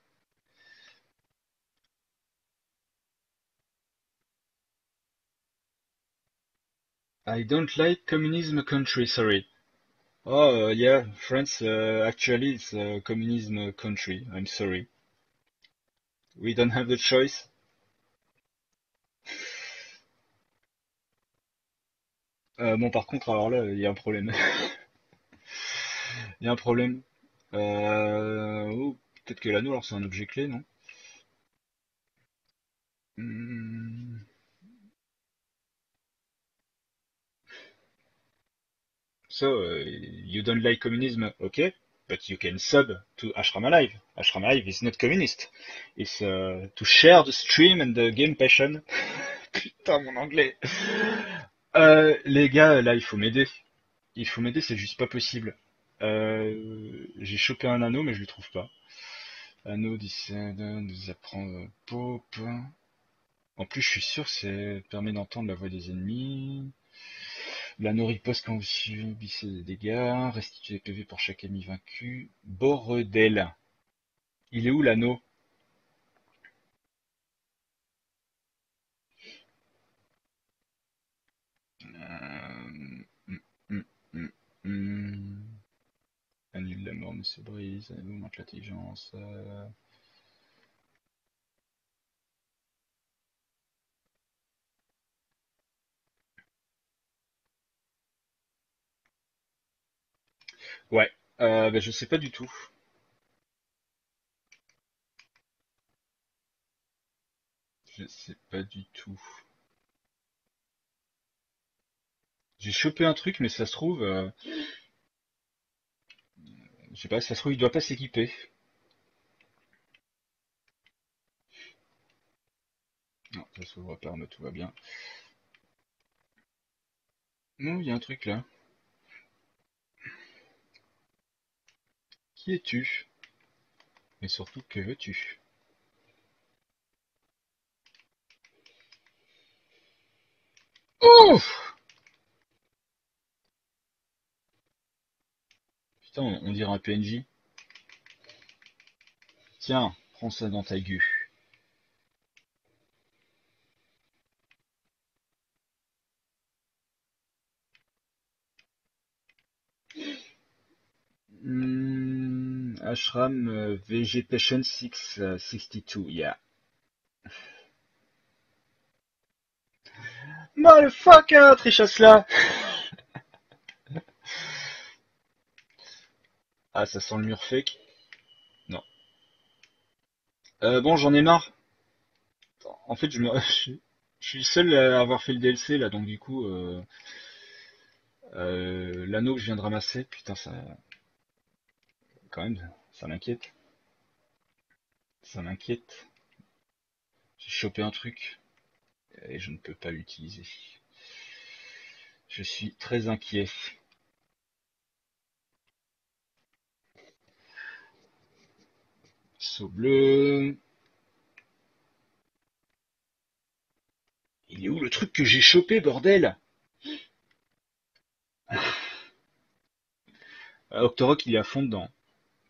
I don't like communism country, sorry. Oh, uh, yeah, France, uh, actually it's a communism country, I'm sorry. We don't have the choice. Euh, bon, par contre, alors là, il y a un problème. Il y a un problème. Euh, oh, peut-être que l'anneau, alors c'est un objet clé, non? Hmm. So, uh, you don't like communism, okay? But you can sub to Ashram Alive. Ashram Alive is not communist. It's uh, to share the stream and the game passion. Putain, mon anglais. Euh, les gars, là, il faut m'aider. Il faut m'aider, c'est juste pas possible. Euh, j'ai chopé un anneau, mais je le trouve pas. Anneau d'Issède, nous apprend euh, Pope. En plus, je suis sûr que ça permet d'entendre la voix des ennemis. L'anneau riposte quand vous subissez des dégâts. Restituez des P V pour chaque ennemi vaincu. Bordel. Il est où l'anneau? euh... hum, hum, hum, hum. Annule la mort, monsieur Brise. Augmente l'intelligence. Euh... Ouais. Euh, bah, je sais pas du tout. Je sais pas du tout. J'ai chopé un truc, mais ça se trouve, euh, je sais pas, ça se trouve, il doit pas s'équiper. Non, ça s'ouvre pas, mais tout va bien. Non, il y a un truc là. Qui es-tu? Et surtout, que veux-tu? Ouf! Putain, on, on dirait un P N J. Tiens, prends ça dans ta gueule. Hmm, Ashram euh, Vegetation six euh, sixty-two, yeah. Motherfucker, trichasse là! Ah, ça sent le mur fake. Non. Euh, bon, j'en ai marre. En fait, je me, je, je suis seul à avoir fait le D L C là, donc du coup, euh, euh, l'anneau que je viens de ramasser, putain, ça, quand même, ça m'inquiète. Ça m'inquiète. J'ai chopé un truc et je ne peux pas l'utiliser. Je suis très inquiet. Saut bleu. Il est où le truc que j'ai chopé, bordel? Ah, Octorok, il est à fond dedans.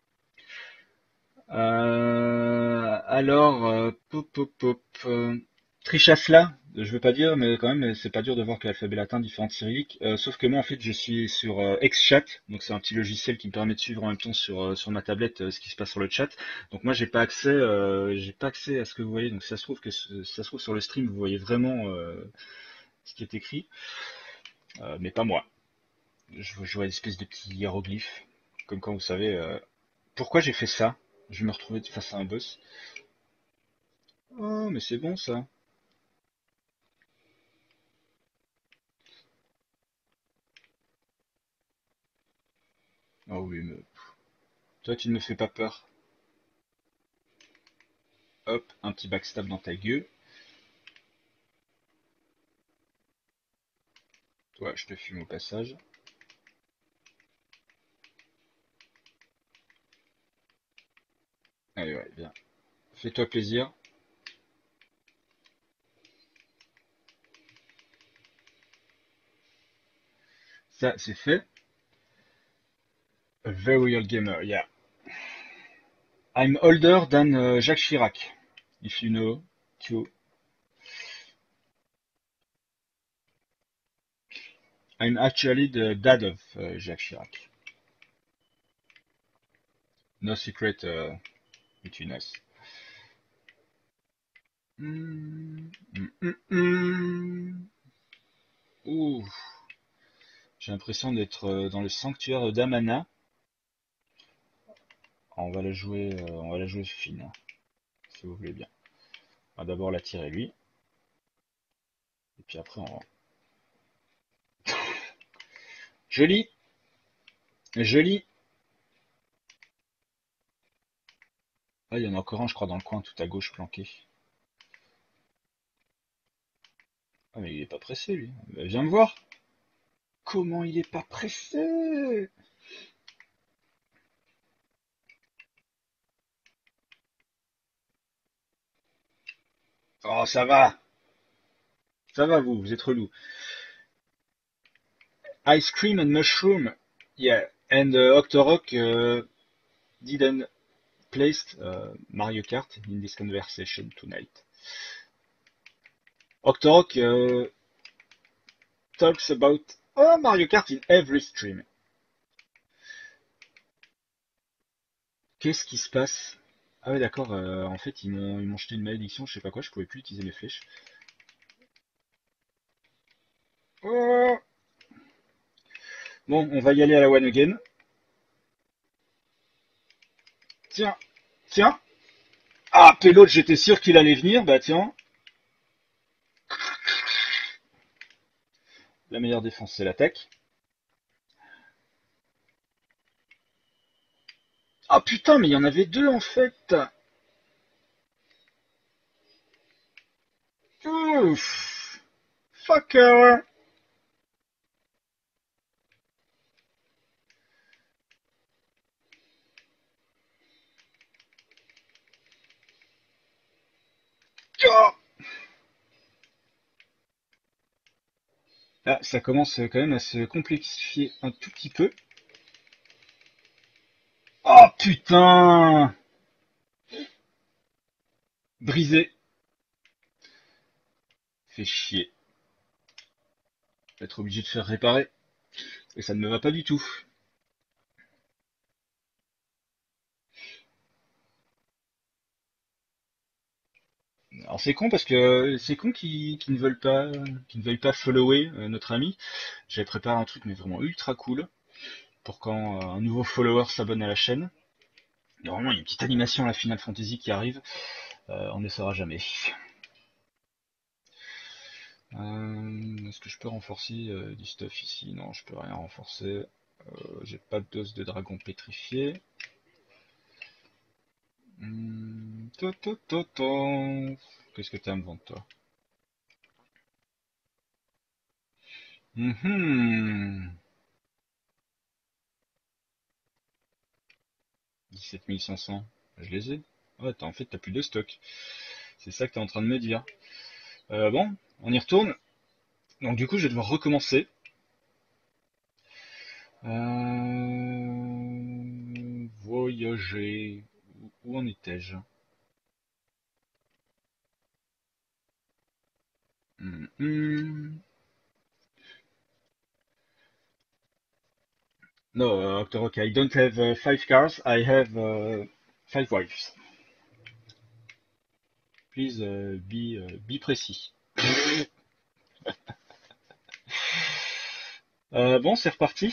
Euh, alors, euh, pop, pop, pop. euh, Trichasse là, je veux pas dire, mais quand même, c'est pas dur de voir que l'alphabet latin différente cyrillique. Euh, sauf que moi, en fait, je suis sur euh, XChat, donc c'est un petit logiciel qui me permet de suivre en même temps sur euh, sur ma tablette euh, ce qui se passe sur le chat. Donc moi, j'ai pas accès, euh, j'ai pas accès à ce que vous voyez. Donc si ça se trouve que ce- si ça se trouve sur le stream, vous voyez vraiment euh, ce qui est écrit, euh, mais pas moi. Je, je vois une espèce de petits hiéroglyphes, comme quand vous savez. euh, Pourquoi j'ai fait ça? Je me retrouvais face à un boss. Oh, mais c'est bon ça. Oh oui, mais toi, tu ne me fais pas peur. Hop, un petit backstab dans ta gueule. Toi, je te fume au passage. Allez, ouais, bien. Fais-toi plaisir. Ça, c'est fait. A very old gamer, yeah. I'm older than uh, Jacques Chirac. If you know, you. I'm actually the dad of uh, Jacques Chirac. No secret uh, between us. Mm, mm, mm, mm. Ouh, j'ai l'impression d'être euh, dans le sanctuaire d'Amana. Ah, on va la jouer, euh, on va la jouer fine, hein, si vous voulez bien. On va d'abord la tirer lui, et puis après on va. Joli, joli. Ah, il y en a encore un, je crois, dans le coin, tout à gauche, planqué. Ah, mais il est pas pressé, lui. Bah, viens me voir. Comment il est pas pressé? Oh, ça va. Ça va, vous, vous êtes relou. Ice cream and mushroom. Yeah. And uh, Octorok uh, didn't place uh, Mario Kart in this conversation tonight. Octorok uh, talks about oh, Mario Kart in every stream. Qu'est-ce qui se passe? Ah ouais, d'accord. Euh, en fait, ils m'ont ils m'ont jeté une malédiction, je sais pas quoi, je pouvais plus utiliser mes flèches. Oh. Bon, on va y aller à la one again. Tiens, tiens. Ah, Pélote, j'étais sûr qu'il allait venir. Bah tiens, la meilleure défense, c'est l'attaque. Ah putain, mais il y en avait deux en fait. Ouf. Fucker. Oh. Ah, ça commence quand même à se complexifier un tout petit peu. Oh putain. Brisé. Fait chier. Être obligé de faire réparer. Et ça ne me va pas du tout. Alors c'est con parce que c'est con qui, qui ne veulent pas qui ne veuillent pas follower euh, notre ami. J'avais préparé un truc mais vraiment ultra cool pour quand euh, un nouveau follower s'abonne à la chaîne. Normalement il y a une petite animation à la Final Fantasy qui arrive. Euh, on ne saura jamais. Euh, Est-ce que je peux renforcer euh, du stuff ici? Non, je peux rien renforcer. Euh, J'ai pas de dose de dragon pétrifié. Hmm, ta, ta, ta, ta. Qu'est-ce que t'as à me vendre toi? Mhm. dix-sept mille cinq cents. Je les ai. Ouais, t'as- en fait, t'as plus de stock. C'est ça que t'es en train de me dire. Euh, bon, on y retourne. Donc du coup, je vais devoir recommencer. Euh... Voyager. Où où en étais-je? Hmm. No, uh, Octorok, I don't have uh, five cars, I have uh, five wives. Please uh, be, uh, be précis. Euh, bon, c'est reparti.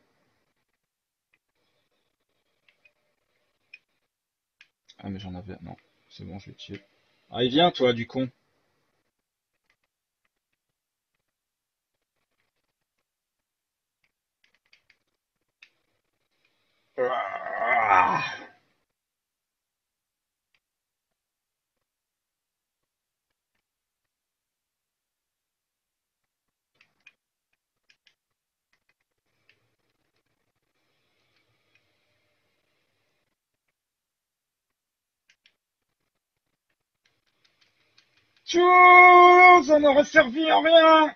Ah, mais j'en avais. Non, c'est bon, je vais tuer. Allez, viens, toi, du con. Ah. Tchou, ça n'aurait servi à rien.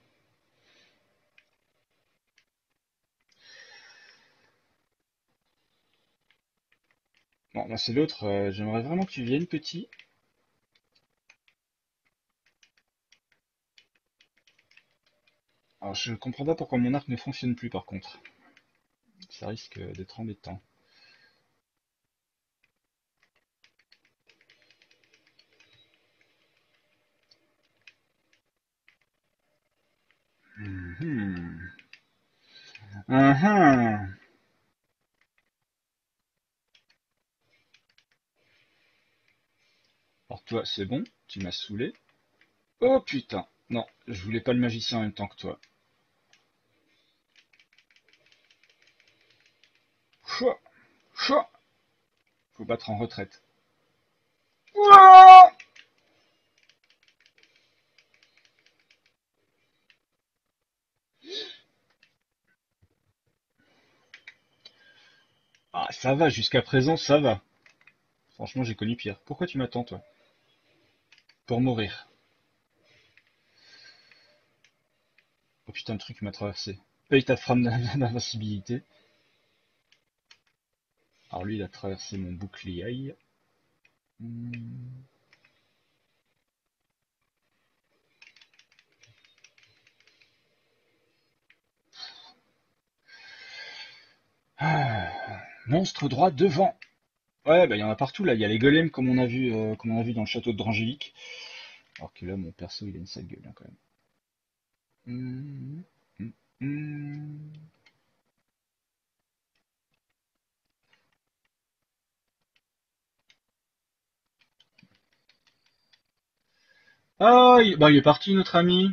Bon, là, c'est l'autre. euh, J'aimerais vraiment que tu viennes, petit. Alors, je comprends pas pourquoi mon arc ne fonctionne plus, par contre. Ça risque d'être embêtant. Mhm. Mhm. Alors, toi, c'est bon, tu m'as saoulé. Oh putain, non, je voulais pas le magicien en même temps que toi. Chouah, chouah. Faut battre en retraite. Ouah. Ah, ça va, jusqu'à présent, ça va. Franchement, j'ai connu pire. Pourquoi tu m'attends, toi? Pour mourir. Oh putain, le truc m'a traversé. Paye ta frame d'invincibilité. Alors lui, il a traversé mon bouclier. Hmm. Ah, monstre droit devant. Ouais, bah il y en a partout là. Il y a les golems comme on a vu, euh, comme on a vu dans le château de Drangélique. Alors que là, mon perso, il a une sale gueule hein, quand même. Hmm, hmm, hmm. Ah, il, bah, il est parti notre ami.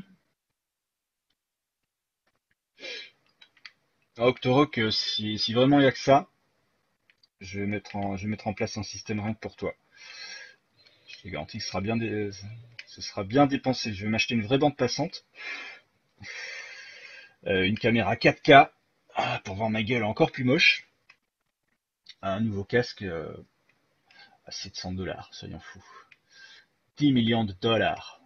Ah, Octorok, euh, si, si vraiment il y a que ça, je vais mettre en, je vais mettre en place un système rien que pour toi. Je te garantis que ce sera bien, dé- ce sera bien dépensé. Je vais m'acheter une vraie bande passante, euh, une caméra quatre K ah, pour voir ma gueule encore plus moche, un nouveau casque euh, à sept cents dollars, soyons fous. dix millions de dollars.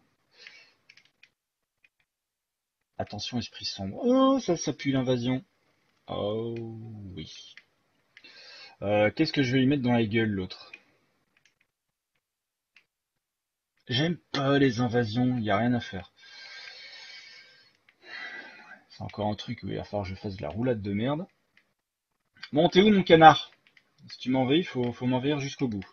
Attention, esprit sombre. Oh, ça, ça pue l'invasion. Oh oui. Euh, Qu'est-ce que je vais lui mettre dans la gueule, l'autre? J'aime pas les invasions, y a rien à faire. C'est encore un truc où il va falloir que je fasse de la roulade de merde. Bon, t'es où mon canard? Si tu m'envahis, faut, faut m'envahir jusqu'au bout.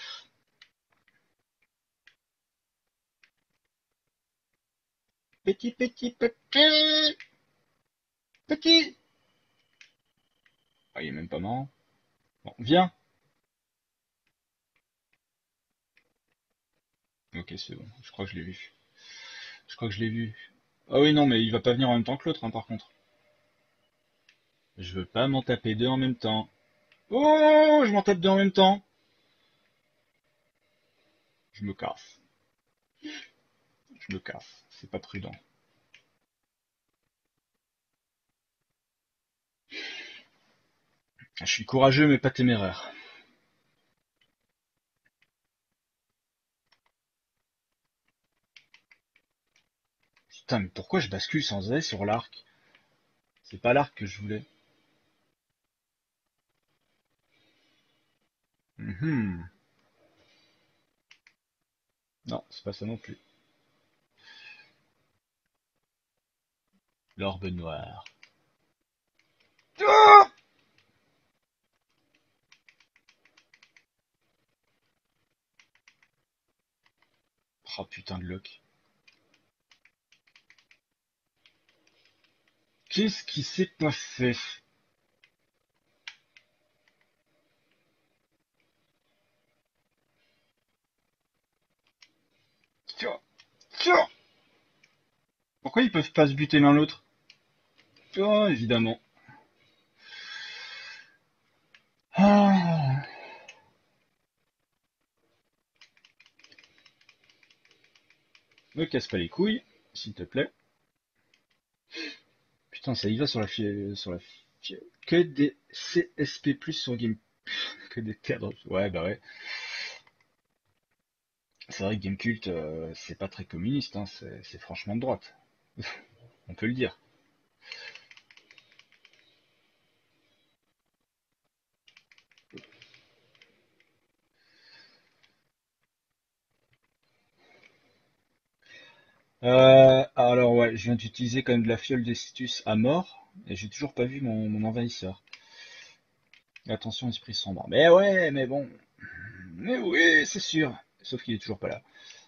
Petit, petit, petit, petit. Ah, il est même pas marrant. Bon, viens. Ok, c'est bon. Je crois que je l'ai vu. Je crois que je l'ai vu. Ah oui, non, mais il va pas venir en même temps que l'autre, hein, par contre. Je veux pas m'en taper deux en même temps. Oh, je m'en tape deux en même temps. Je me casse. Je me casse. C'est pas prudent. Je suis courageux, mais pas téméraire. Putain, mais pourquoi je bascule sans arrêt sur l'arc? C'est pas l'arc que je voulais. Mhm. Non, c'est pas ça non plus. L'orbe noire. Ah, oh putain de lock. Qu'est-ce qui s'est passé? Tiens, tiens. Pourquoi ils peuvent pas se buter l'un l'autre? Oh, évidemment. Ah. Me casse pas les couilles, s'il te plaît. Putain, ça y va sur la fi- sur la fi- que des C S P plus sur Game, que des cadres. Ouais, bah ouais. C'est vrai que Gamecult, euh, c'est pas très communiste, hein, c'est c'est franchement de droite. On peut le dire. Euh, alors ouais, je viens d'utiliser quand même de la fiole d'Estus à mort, et j'ai toujours pas vu mon, mon envahisseur. Attention, esprit sombre. Mais ouais, mais bon. Mais oui, c'est sûr. Sauf qu'il est toujours pas là.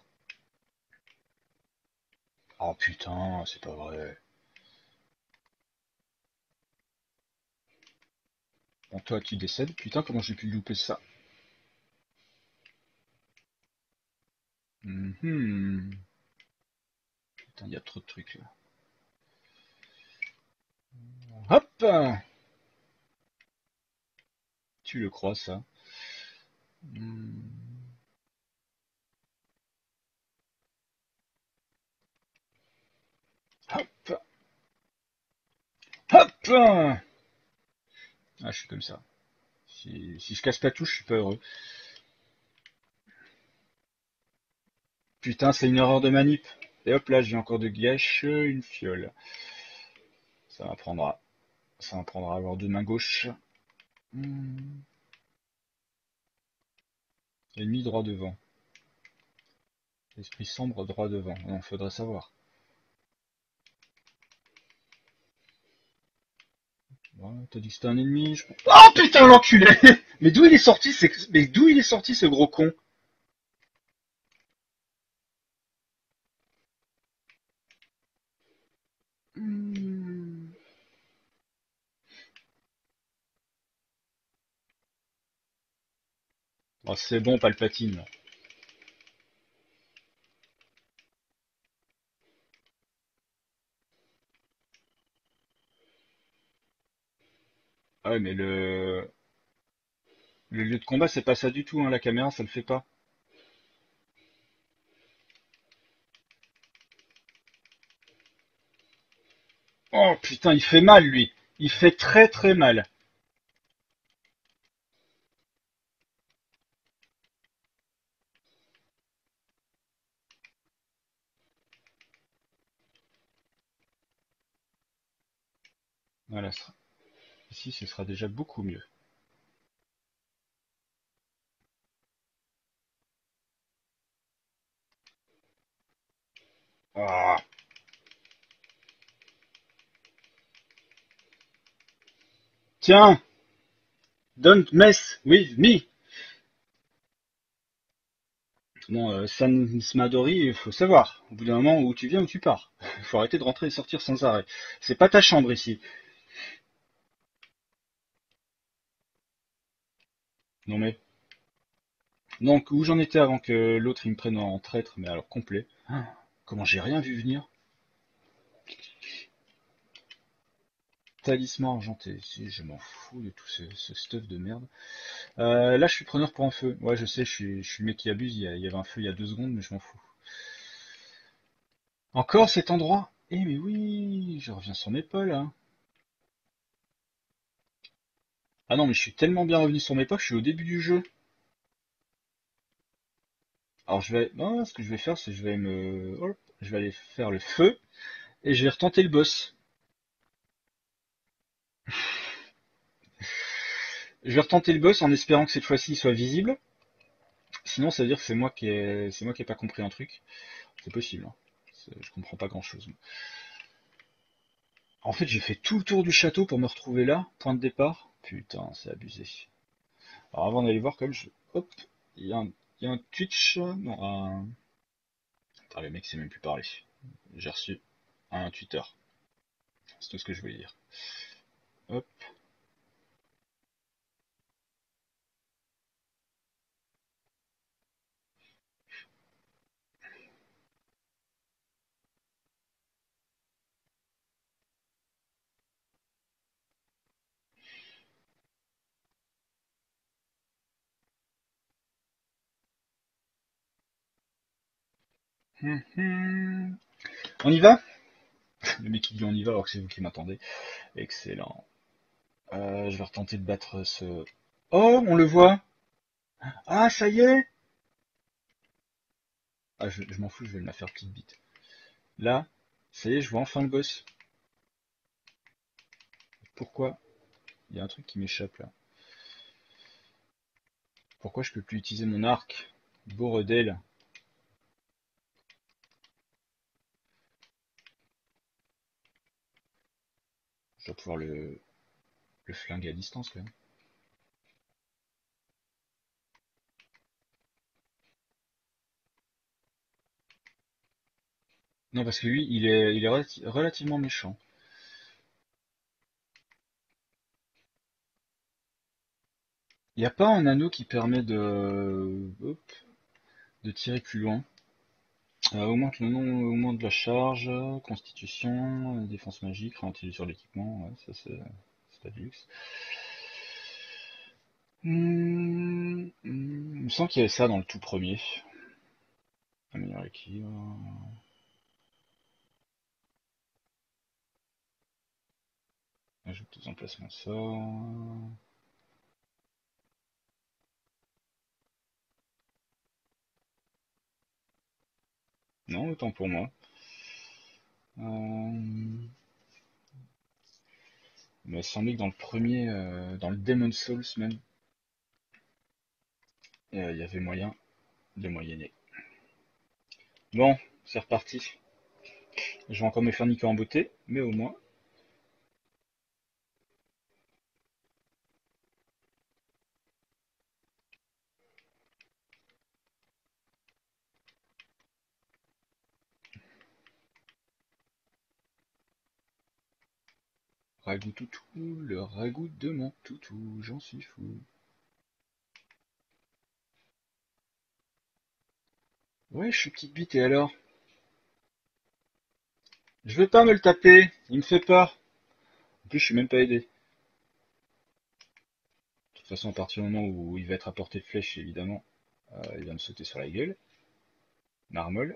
Oh putain, c'est pas vrai. Bon, toi, tu décèdes. Putain, comment j'ai pu louper ça? Mhm. Putain, il y a trop de trucs là. Hop! Tu le crois, ça? Hmm. Hop! Hop! Ah, je suis comme ça. Si, si je casse pas tout, je suis pas heureux. Putain, c'est une erreur de manip. Et hop là, j'ai encore de gâche une fiole. Ça m'apprendra. Ça m'apprendra à avoir deux mains gauches. Hmm. Ennemi droit devant. Esprit sombre droit devant. Non, faudrait savoir. Ouais, t'as dit que c'était un ennemi, je... Oh putain l'enculé! Mais d'où il est sorti, c'est... Mais d'où il est sorti ce gros con? Hmm. Oh, c'est bon, Palpatine. Ah ouais, mais le... Le lieu de combat, c'est pas ça du tout, hein. La caméra, ça le fait pas. Oh putain, il fait mal, lui. Il fait très très mal. Voilà, ça- ici, ce sera déjà beaucoup mieux. Ah. Tiens, don't mess with me. Bon, euh, San Smadori, il faut savoir. Au bout d'un moment, où tu viens, où tu pars. Il faut arrêter de rentrer et sortir sans arrêt. C'est pas ta chambre ici. Non mais... Donc, où j'en étais avant que l'autre il me prenne en traître, mais alors complet. Ah, comment j'ai rien vu venir? Talisman argenté. Si, je m'en fous de tout ce, ce stuff de merde. Euh, là, je suis preneur pour un feu. Ouais, je sais, je suis, je suis le mec qui abuse. Il y, a- il y avait un feu il y a deux secondes, mais je m'en fous. Encore cet endroit? Eh mais oui, je reviens sur mes pas là. Ah non, mais je suis tellement bien revenu sur mes pas que je suis au début du jeu. Alors je vais... Non, ce que je vais faire, c'est que je vais me... hop, je vais aller faire le feu et je vais retenter le boss. Je vais retenter le boss en espérant que cette fois-ci il soit visible. Sinon, ça veut dire que c'est moi qui ai, c'est moi qui ai pas compris un truc. C'est possible, hein. C'est- Je comprends pas grand-chose. En fait, j'ai fait tout le tour du château pour me retrouver là, point de départ. Putain, c'est abusé. Alors avant d'aller voir, comme je... Hop, il y a un, il y a un Twitch... Non, un... Putain, le mec sait même plus parler. J'ai reçu un Twitter. C'est tout ce que je voulais dire. Hop. Hum, hum. On y va? Le mec qui dit on y va alors que c'est vous qui m'attendez. Excellent. Euh, je vais retenter de battre ce... Oh, on le voit! Ah, ça y est! Ah, je, je m'en fous, je vais me la faire petite bite. Là, ça y est, je vois enfin le boss. Pourquoi? Il y a un truc qui m'échappe là. Pourquoi je peux plus utiliser mon arc? Bordel. Je dois pouvoir le, le flinguer à distance quand même. Non, parce que lui, il est, il est relati- relativement méchant. Il n'y a pas un anneau qui permet de, hop, de tirer plus loin. Euh, augmente le nom, augmente la charge, constitution, défense magique, ralentit sur l'équipement. Ouais, ça c'est c'est pas du luxe. Hmm, hmm, il me semble qu'il y avait ça dans le tout premier. Améliorer l'équilibre. Ajoute des emplacements sorts. Non, autant pour moi. Euh... Il m'a semblé que dans le premier, euh, dans le Demon Souls même, euh, il y avait moyen de moyenner. Bon, c'est reparti. Je vais encore me faire niquer en beauté, mais au moins. Ragout toutou, le ragout de mon toutou, j'en suis fou. Ouais, je suis petite bite et alors? Je veux pas me le taper, il me fait peur. En plus, je suis même pas aidé. De toute façon, à partir du moment où il va être à portée de flèche, évidemment, euh, il va me sauter sur la gueule. Marmol.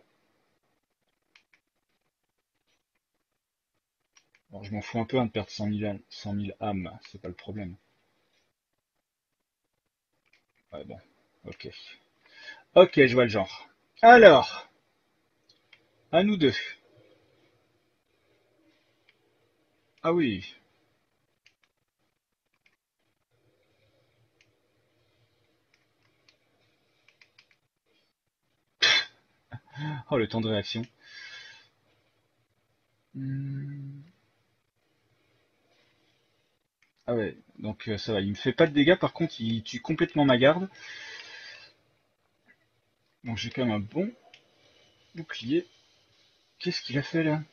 Alors, je m'en fous un peu hein, de perdre cent mille, âmes- cent mille âmes, c'est pas le problème. Ouais, bon, ok. Ok, je vois le genre. Alors, à nous deux. Ah oui. Oh, le temps de réaction. Hmm. Ah ouais, donc euh, ça va. Il me fait pas de dégâts, par contre, il tue complètement ma garde. Donc j'ai quand même un bon bouclier. Qu'est-ce qu'il a fait là?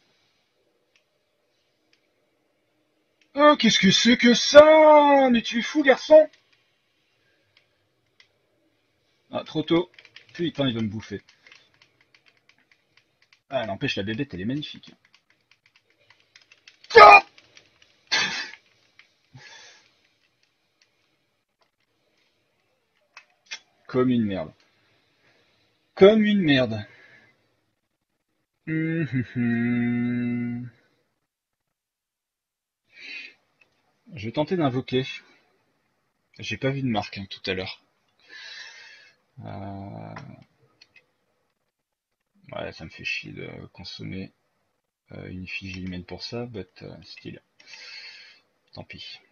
Oh, qu'est-ce que c'est que ça? Mais tu es fou, garçon? Ah, trop tôt. Putain, il va me bouffer. Ah, n'empêche, la bébête, elle est magnifique. Ah, comme une merde. Comme une merde. Hum, hum, hum. Je vais tenter d'invoquer. J'ai pas vu de marque hein, tout à l'heure. Euh, Ouais, ça me fait chier de consommer euh, une effigie humaine pour ça, but euh, still. Tant pis.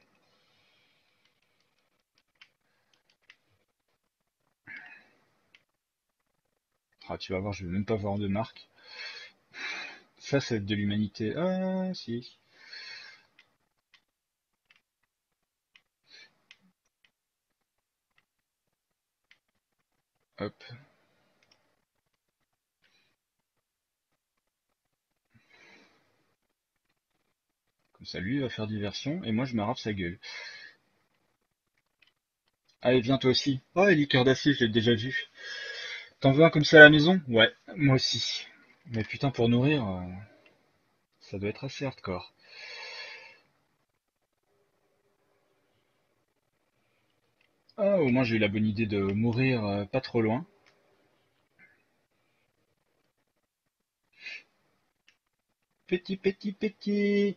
Ah, tu vas voir, je vais même pas voir de marque. Ça, c'est de l'humanité. Ah, si. Hop. Comme ça, lui va faire diversion, et moi je me rave sa gueule. Allez, viens toi aussi. Oh, les liqueurs d'acier, je l'ai déjà vu. T'en veux un comme ça à la maison? Ouais, moi aussi. Mais putain, pour nourrir, euh, ça doit être assez hardcore. Ah, au moins j'ai eu la bonne idée de mourir euh, pas trop loin. Petit, petit, petit.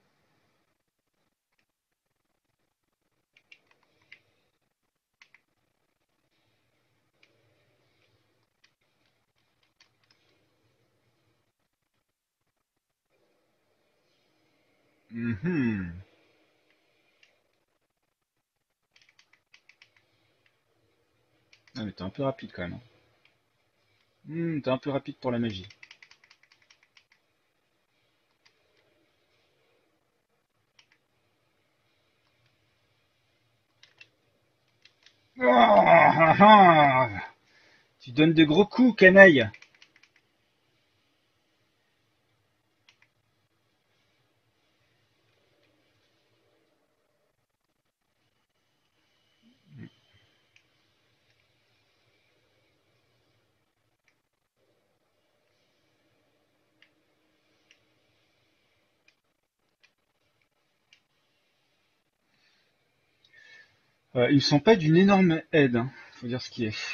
Mhm. Ah, mais t'es un peu rapide quand même, hein. Hmm, t'es un peu rapide pour la magie. Ah, ah, ah. Tu donnes de gros coups, canaille. Euh, ils ne sont pas d'une énorme aide, hein. Faut dire ce qui est.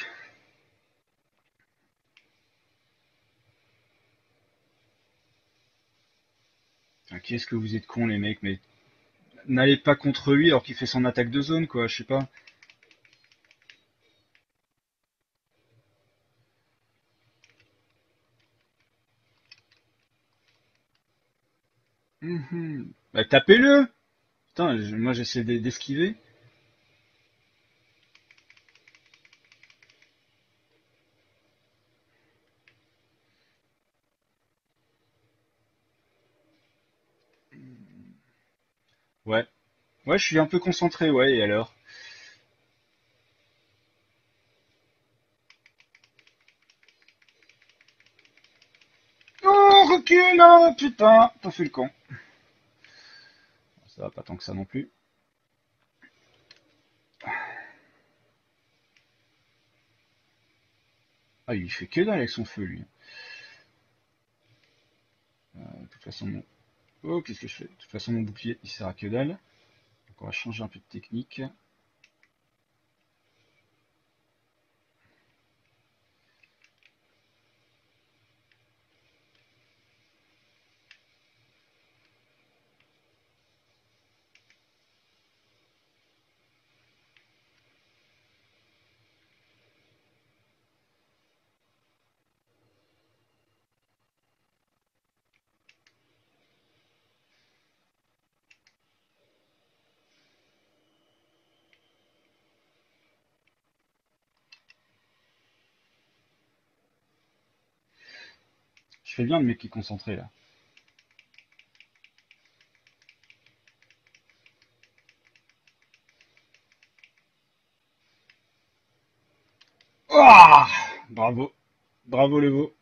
Putain, qu'est-ce que vous êtes cons les mecs, mais n'allez pas contre lui alors qu'il fait son attaque de zone, quoi, je sais pas. Mhm. Bah tapez-le. Putain, je- moi j'essaie d'e- d'esquiver. Ouais. Ouais, je suis un peu concentré, ouais, et alors? Oh, recule, hein, putain, t'as fait le con. Ça va pas tant que ça non plus. Ah, il fait que dalle avec son feu, lui. Euh, de toute façon, mon... Oh, qu'est-ce que je fais? De toute façon, mon bouclier, il sert à que dalle. Donc on va changer un peu de technique. Je fais bien le mec qui est concentré, là. Oh, bravo. Bravo, le veau.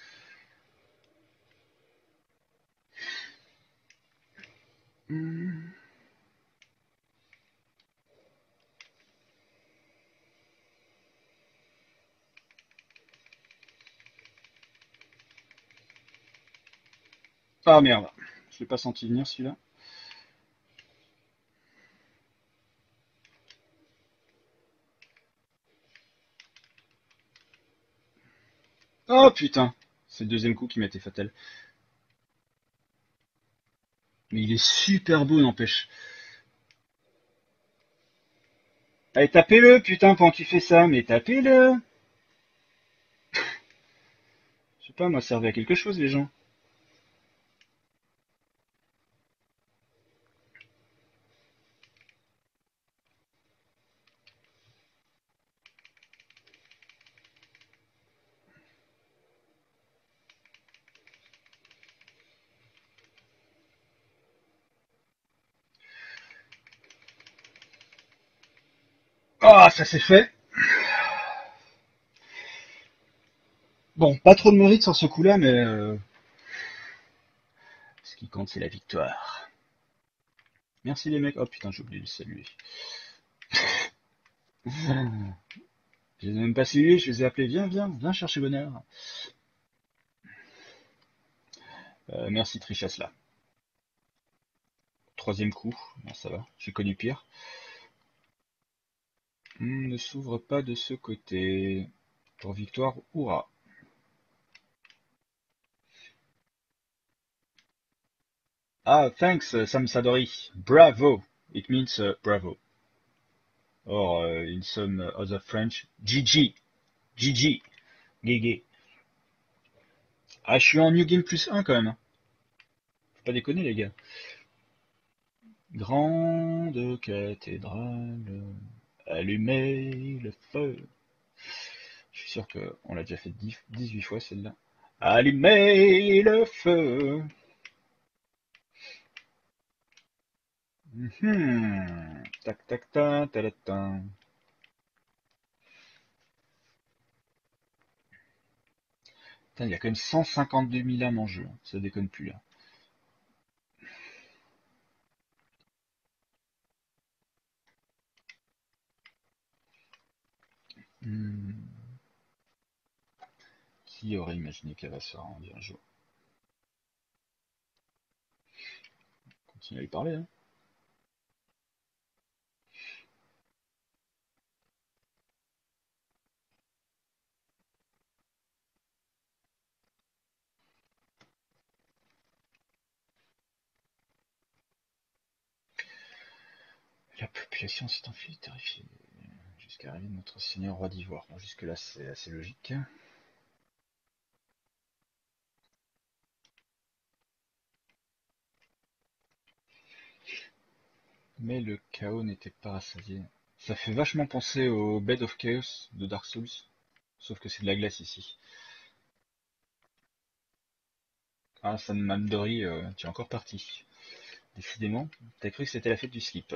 Hmm. Ah, merde. Je l'ai pas senti venir, celui-là. Oh, putain. C'est le deuxième coup qui m'a été fatal. Mais il est super beau, n'empêche. Allez, tapez-le, putain, pendant qu'il fait ça. Mais tapez-le. Je sais pas, moi, servez à quelque chose, les gens. Ah, ça c'est fait. Bon, pas trop de mérite sur ce coup-là, mais euh, ce qui compte, c'est la victoire. Merci les mecs. Oh putain, j'ai oublié de le saluer. Je les ai même pas salués, je les ai appelés. Viens, viens, viens chercher bonheur. Euh, merci Trichasla. Troisième coup. Bon, ça va, j'ai connu pire. Hmm, ne s'ouvre pas de ce côté. Pour victoire, hurrah. Ah, thanks, uh, Sam Sadori. Bravo. It means uh, bravo. Or, uh, in some uh, other French, G G. G G. Gégé. Ah, je suis en New Game plus un quand même, hein. Faut pas déconner, les gars. Grande cathédrale, allumez le feu. Je suis sûr qu'on l'a déjà fait dix-huit fois celle-là. Allumez le feu. Mhm. Tac tac tac tac tac. Putain, il y a quand même cent cinquante-deux mille âmes en jeu, hein. Ça déconne plus là. Hmm. Qui aurait imaginé qu'elle va se rendre un jour? Continue à lui parler, hein. La population s'est enfuie, terrifiée, jusqu'à arriver notre seigneur roi d'Ivoire. Bon, jusque-là, c'est assez logique. Mais le chaos n'était pas rassasié. Ça fait vachement penser au Bed of Chaos de Dark Souls, sauf que c'est de la glace ici. Ah, San Mandori, euh, tu es encore parti. Décidément, t'as cru que c'était la fête du slip.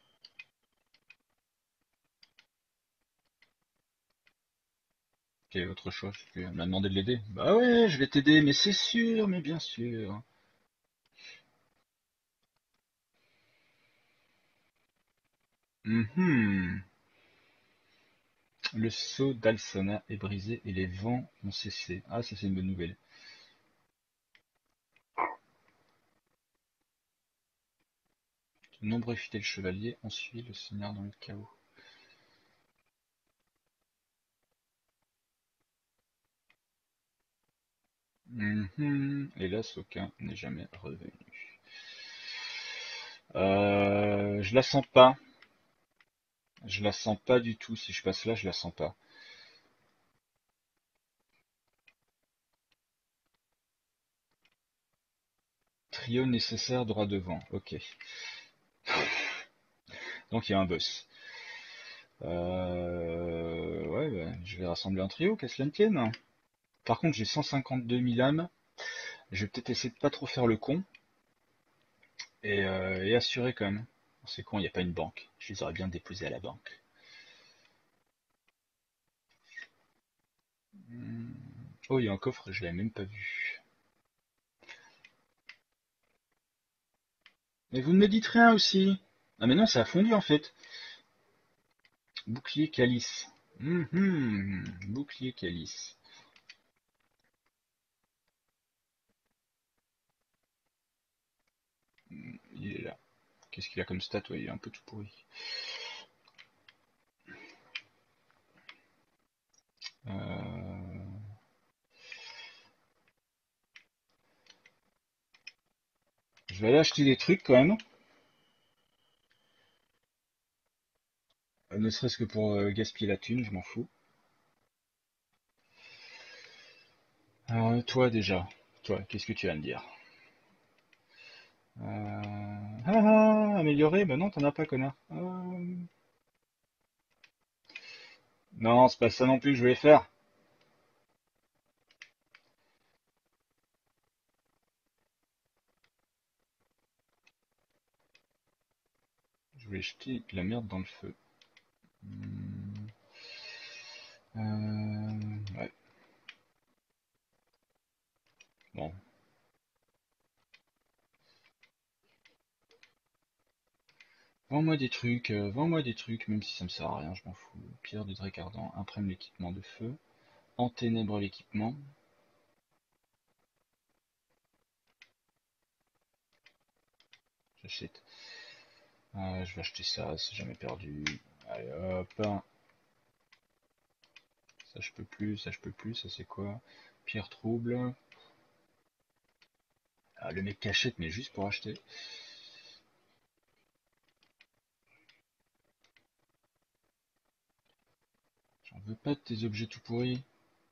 Quel est votre choix? Tu m'as demandé de l'aider. Bah ouais, je vais t'aider, mais c'est sûr, mais bien sûr. Mhm. Le sceau d'Alsona est brisé et les vents ont cessé. Ah, ça c'est une bonne nouvelle. De nombreux fidèles chevaliers ont suivi le seigneur dans le chaos. Mhm. Hélas, aucun n'est jamais revenu. Euh, je la sens pas. Je la sens pas du tout. Si je passe là, je la sens pas. Trio nécessaire droit devant. Ok. Donc il y a un boss. Euh, ouais, bah, je vais rassembler un trio, qu'à cela ne tienne. Par contre, j'ai cent cinquante-deux mille âmes. Je vais peut-être essayer de pas trop faire le con. Et, euh, et assurer quand même. C'est con, il n'y a pas une banque. Je les aurais bien déposés à la banque. Hmm. Oh, il y a un coffre, je l'avais même pas vu. Mais vous ne me dites rien aussi. Ah mais non, ça a fondu en fait. Bouclier calice. Mhm. Bouclier calice. Il est là. Qu'est-ce qu'il a comme stat? Ouais, il est un peu tout pourri. Euh... Je vais aller acheter des trucs quand même. Euh, Ne serait-ce que pour euh, gaspiller la thune, je m'en fous. Alors, toi déjà. Toi, qu'est-ce que tu vas me dire? Euh... Ah ah, amélioré? Bah non, t'en as pas, connard. Euh, Non, c'est pas ça non plus que je voulais faire. Je voulais jeter de la merde dans le feu. Hmm. Euh... Ouais. Vends-moi des trucs, euh, vends-moi des trucs, même si ça me sert à rien, je m'en fous. Pierre de Drake ardent, imprime l'équipement de feu. Enténèbre l'équipement. J'achète. Euh, je vais acheter ça, c'est jamais perdu. Allez hop. Ça je peux plus, ça je peux plus, ça c'est quoi? Pierre trouble. Ah, le mec cachette, mais juste pour acheter. J'en veux pas de tes objets tout pourris.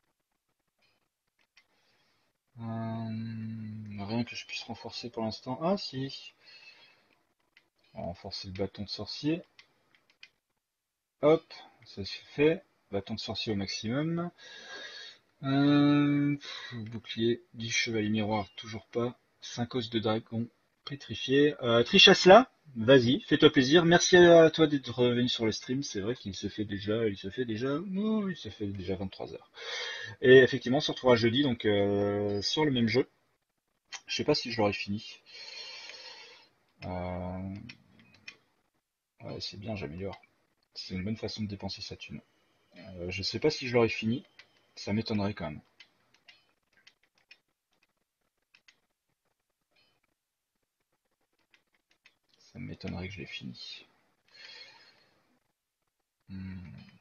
Euh, rien que je puisse renforcer pour l'instant. Ah si. On va renforcer le bâton de sorcier. Hop, ça c'est fait. Bâton de sorcier au maximum. Euh, pff, bouclier, dix chevaliers miroir, toujours pas. cinq os de dragon pétrifié. Euh, triche à cela, vas-y, fais-toi plaisir. Merci à toi d'être revenu sur le stream. C'est vrai qu'il se fait déjà, il se fait déjà, oh, il se fait déjà vingt-trois heures. Et effectivement, on se retrouvera jeudi, donc euh, sur le même jeu. Je sais pas si je l'aurai fini. Euh, ouais, c'est bien, j'améliore. C'est une bonne façon de dépenser sa thune. Euh, je sais pas si je l'aurai fini. Ça m'étonnerait quand même. Ça m'étonnerait que je l'ai fini. Hmm.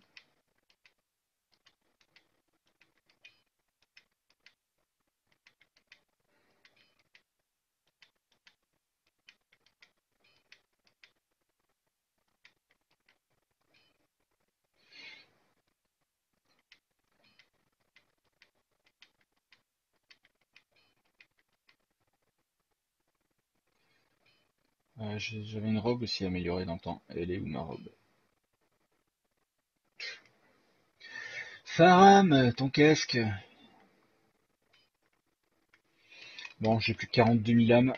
Euh, J'avais une robe aussi améliorée dans le temps. Elle est où ma robe? Faram, ton casque. Bon, j'ai plus que quarante-deux mille âmes.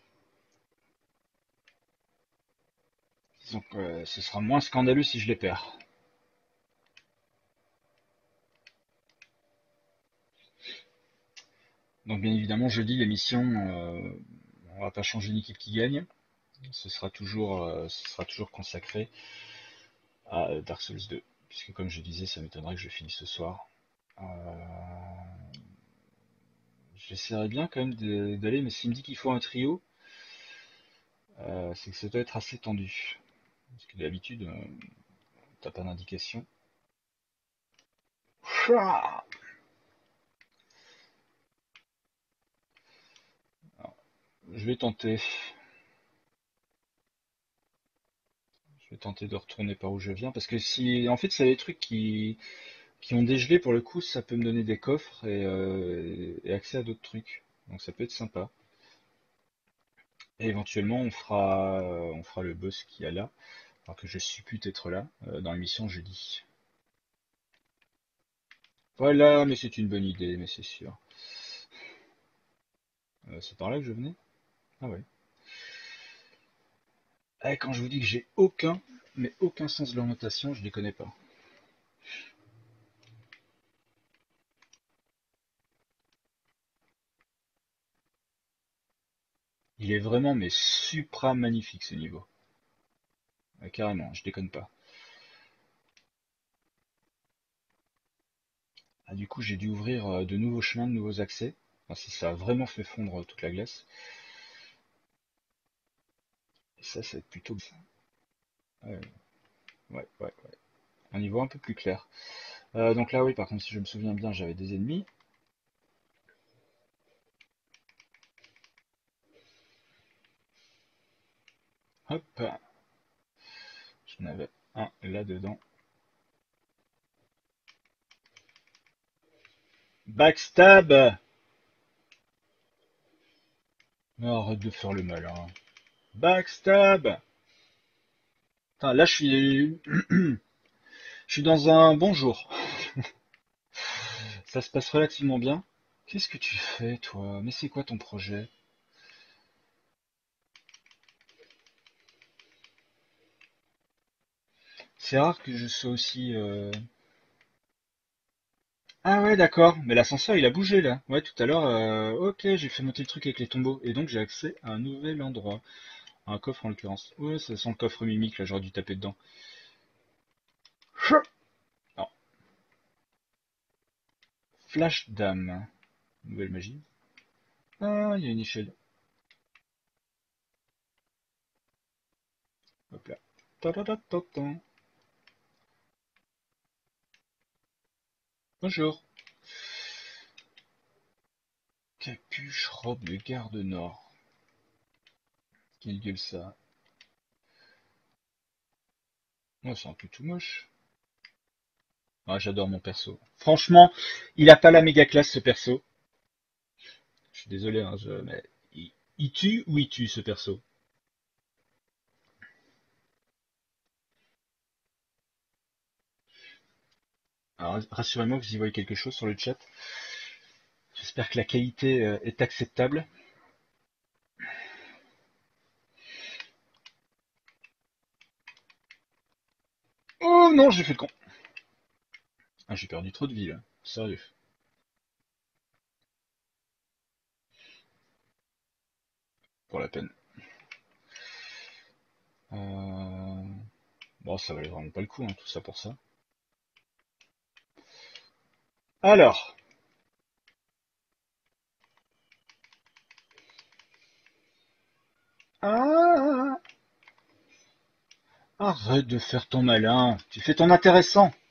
Donc euh, ce sera moins scandaleux si je les perds. Donc bien évidemment, jeudi, l'émission, euh, on va pas changer une équipe qui gagne. Ce sera toujours, euh, ce sera toujours consacré à Dark Souls deux. Puisque comme je disais, ça m'étonnerait que je finisse ce soir. Euh, J'essaierai bien quand même d'aller, mais s'il me dit qu'il faut un trio, euh, c'est que ça doit être assez tendu. Parce que d'habitude, euh, t'as pas d'indication. Alors, je vais tenter. Je vais tenter de retourner par où je viens. Parce que si. En fait, c'est des trucs qui, qui ont dégelé pour le coup, ça peut me donner des coffres et, euh, et accès à d'autres trucs. Donc ça peut être sympa. Et éventuellement, on fera, on fera le boss qui est là. Alors que je suppute être là, euh, dans l'émission jeudi. Voilà, mais c'est une bonne idée, mais c'est sûr. Euh, c'est par là que je venais? Ah ouais. Eh, quand je vous dis que j'ai aucun, mais aucun sens de l'orientation, je les connais pas. Il est vraiment, mais supra magnifique ce niveau. Ah, carrément, je déconne pas. Ah, du coup, j'ai dû ouvrir euh, de nouveaux chemins, de nouveaux accès. Enfin, si ça a vraiment fait fondre toute la glace. Et ça, ça va être plutôt. Ouais, ouais, ouais, ouais. Un niveau un peu plus clair. Euh, donc là, oui, par contre, si je me souviens bien, j'avais des ennemis. Hop, j'en avais un là-dedans. Backstab! Non, arrête de faire le mal, hein. Backstab! Putain, là, je suis... je suis dans un bon jour. Ça se passe relativement bien. Qu'est-ce que tu fais, toi? Mais c'est quoi ton projet? C'est rare que je sois aussi... euh, Ah ouais, d'accord. Mais l'ascenseur, il a bougé, là. Ouais, tout à l'heure, euh, ok, j'ai fait monter le truc avec les tombeaux. Et donc, j'ai accès à un nouvel endroit. Un coffre en l'occurrence. Ouais, ça sent le coffre mimique, là, j'aurais dû taper dedans. Non. Flash dame. Nouvelle magie. Ah, il y a une échelle. Hop là. Ta-ta-ta-ta-ta. Bonjour. Capuche, robe de garde nord. Quelle gueule ça. Ouais, c'est un peu tout moche. Ah, j'adore mon perso. Franchement, il a pas la méga classe ce perso. Je suis désolé, hein, je... mais il... il tue ou il tue ce perso? Alors, rassurez-moi, vous y voyez quelque chose sur le chat. J'espère que la qualité euh, est acceptable. Oh non, j'ai fait le con. Ah, j'ai perdu trop de vie là. Sérieux. Pour la peine. Euh... Bon, ça valait vraiment pas le coup, hein, tout ça pour ça. Alors. Ah, arrête de faire ton malin. Tu fais ton intéressant.